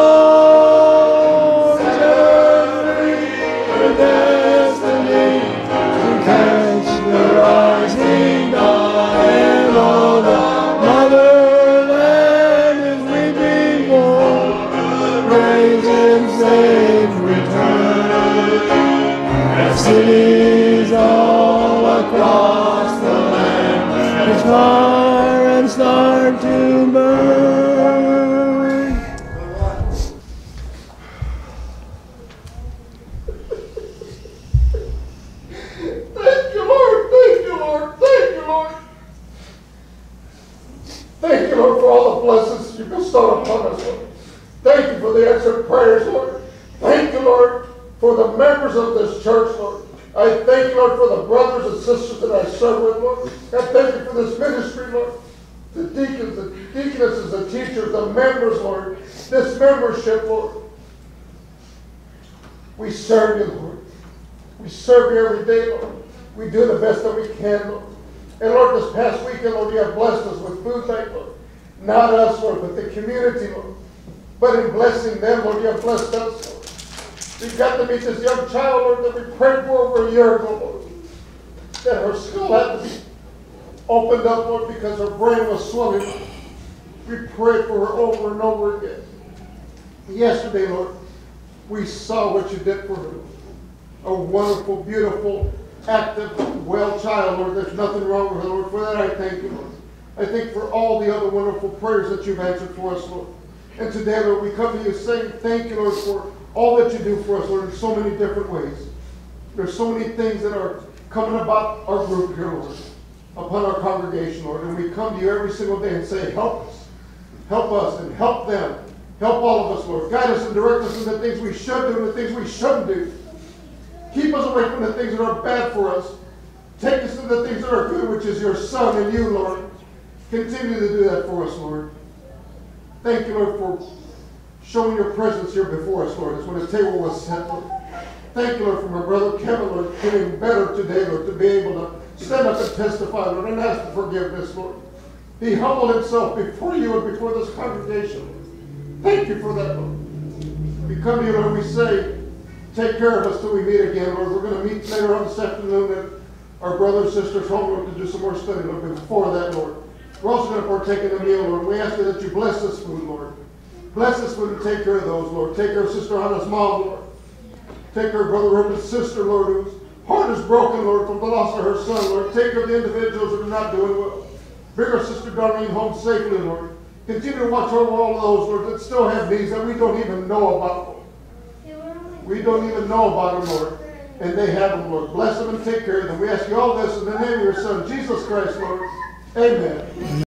S6: hold her free, her destiny to catch the rising dawn, and all the motherland is weeping for praise and safe return. As cities all across the land catch fire and start to burn.
S2: Thank you, Lord. Thank you, Lord. Thank you, Lord. Thank you, Lord, for all the blessings you bestow upon us, Lord. Thank you for the answered prayers, Lord. Thank you, Lord, for the members of this church, Lord. I thank you, Lord, for the brothers and sisters that I serve with, Lord. I thank you for this ministry, Lord. The deacons, the deaconesses, the teachers, the members, Lord. This membership, Lord. We serve you, Lord. We serve you every day, Lord. We do the best that we can, Lord. And Lord, this past weekend, Lord, you have blessed us with food bank, Lord. Not us, Lord, but the community, Lord. But in blessing them, Lord, you have blessed us, Lord. We got to meet this young child, Lord, that we prayed for over a year ago, Lord. That her skull had to be opened up, Lord, because her brain was swelling. We prayed for her over and over again. Yesterday, Lord, we saw what you did for her. A wonderful, beautiful, active, well child, Lord. There's nothing wrong with her, Lord. For that, I thank you, Lord. I thank you for all the other wonderful prayers that you've answered for us, Lord. And today, Lord, we come to you saying thank you, Lord, for all that you do for us, Lord, in so many different ways. There's so many things that are coming about our group here, Lord, upon our congregation, Lord. And we come to you every single day and say, help us, and help them. Help all of us, Lord. Guide us and direct us in the things we should do and the things we shouldn't do. Keep us away from the things that are bad for us. Take us to the things that are good, which is your Son and you, Lord. Continue to do that for us, Lord. Thank you, Lord, for showing your presence here before us, Lord, as when the table was set, Lord. Thank you, Lord, for my brother Kevin, Lord, getting better today, Lord, to be able to stand up and testify, Lord, and ask for forgiveness, Lord. He humbled himself before you and before this congregation. Thank you for that, Lord. We come to you, Lord, we say, take care of us till we meet again, Lord. We're going to meet later on this afternoon at our brothers and sisters' home, Lord, to do some more study, Lord. Before that, Lord, we're also going to partake in the meal, Lord. We ask you that you bless this food, Lord. Bless this food and take care of those, Lord. Take care of Sister Hannah's mom, Lord. Take care of Brother Ruben's sister, Lord, whose heart is broken, Lord, from the loss of her son, Lord. Take care of the individuals that are not doing well. Bring our Sister Darlene home safely, Lord. Continue to watch over all of those, Lord, that still have needs that we don't even know about, Lord. We don't even know about them, Lord. And they have them, Lord. Bless them and take care of them. We ask you all this in the name of your Son, Jesus Christ, Lord. Amen.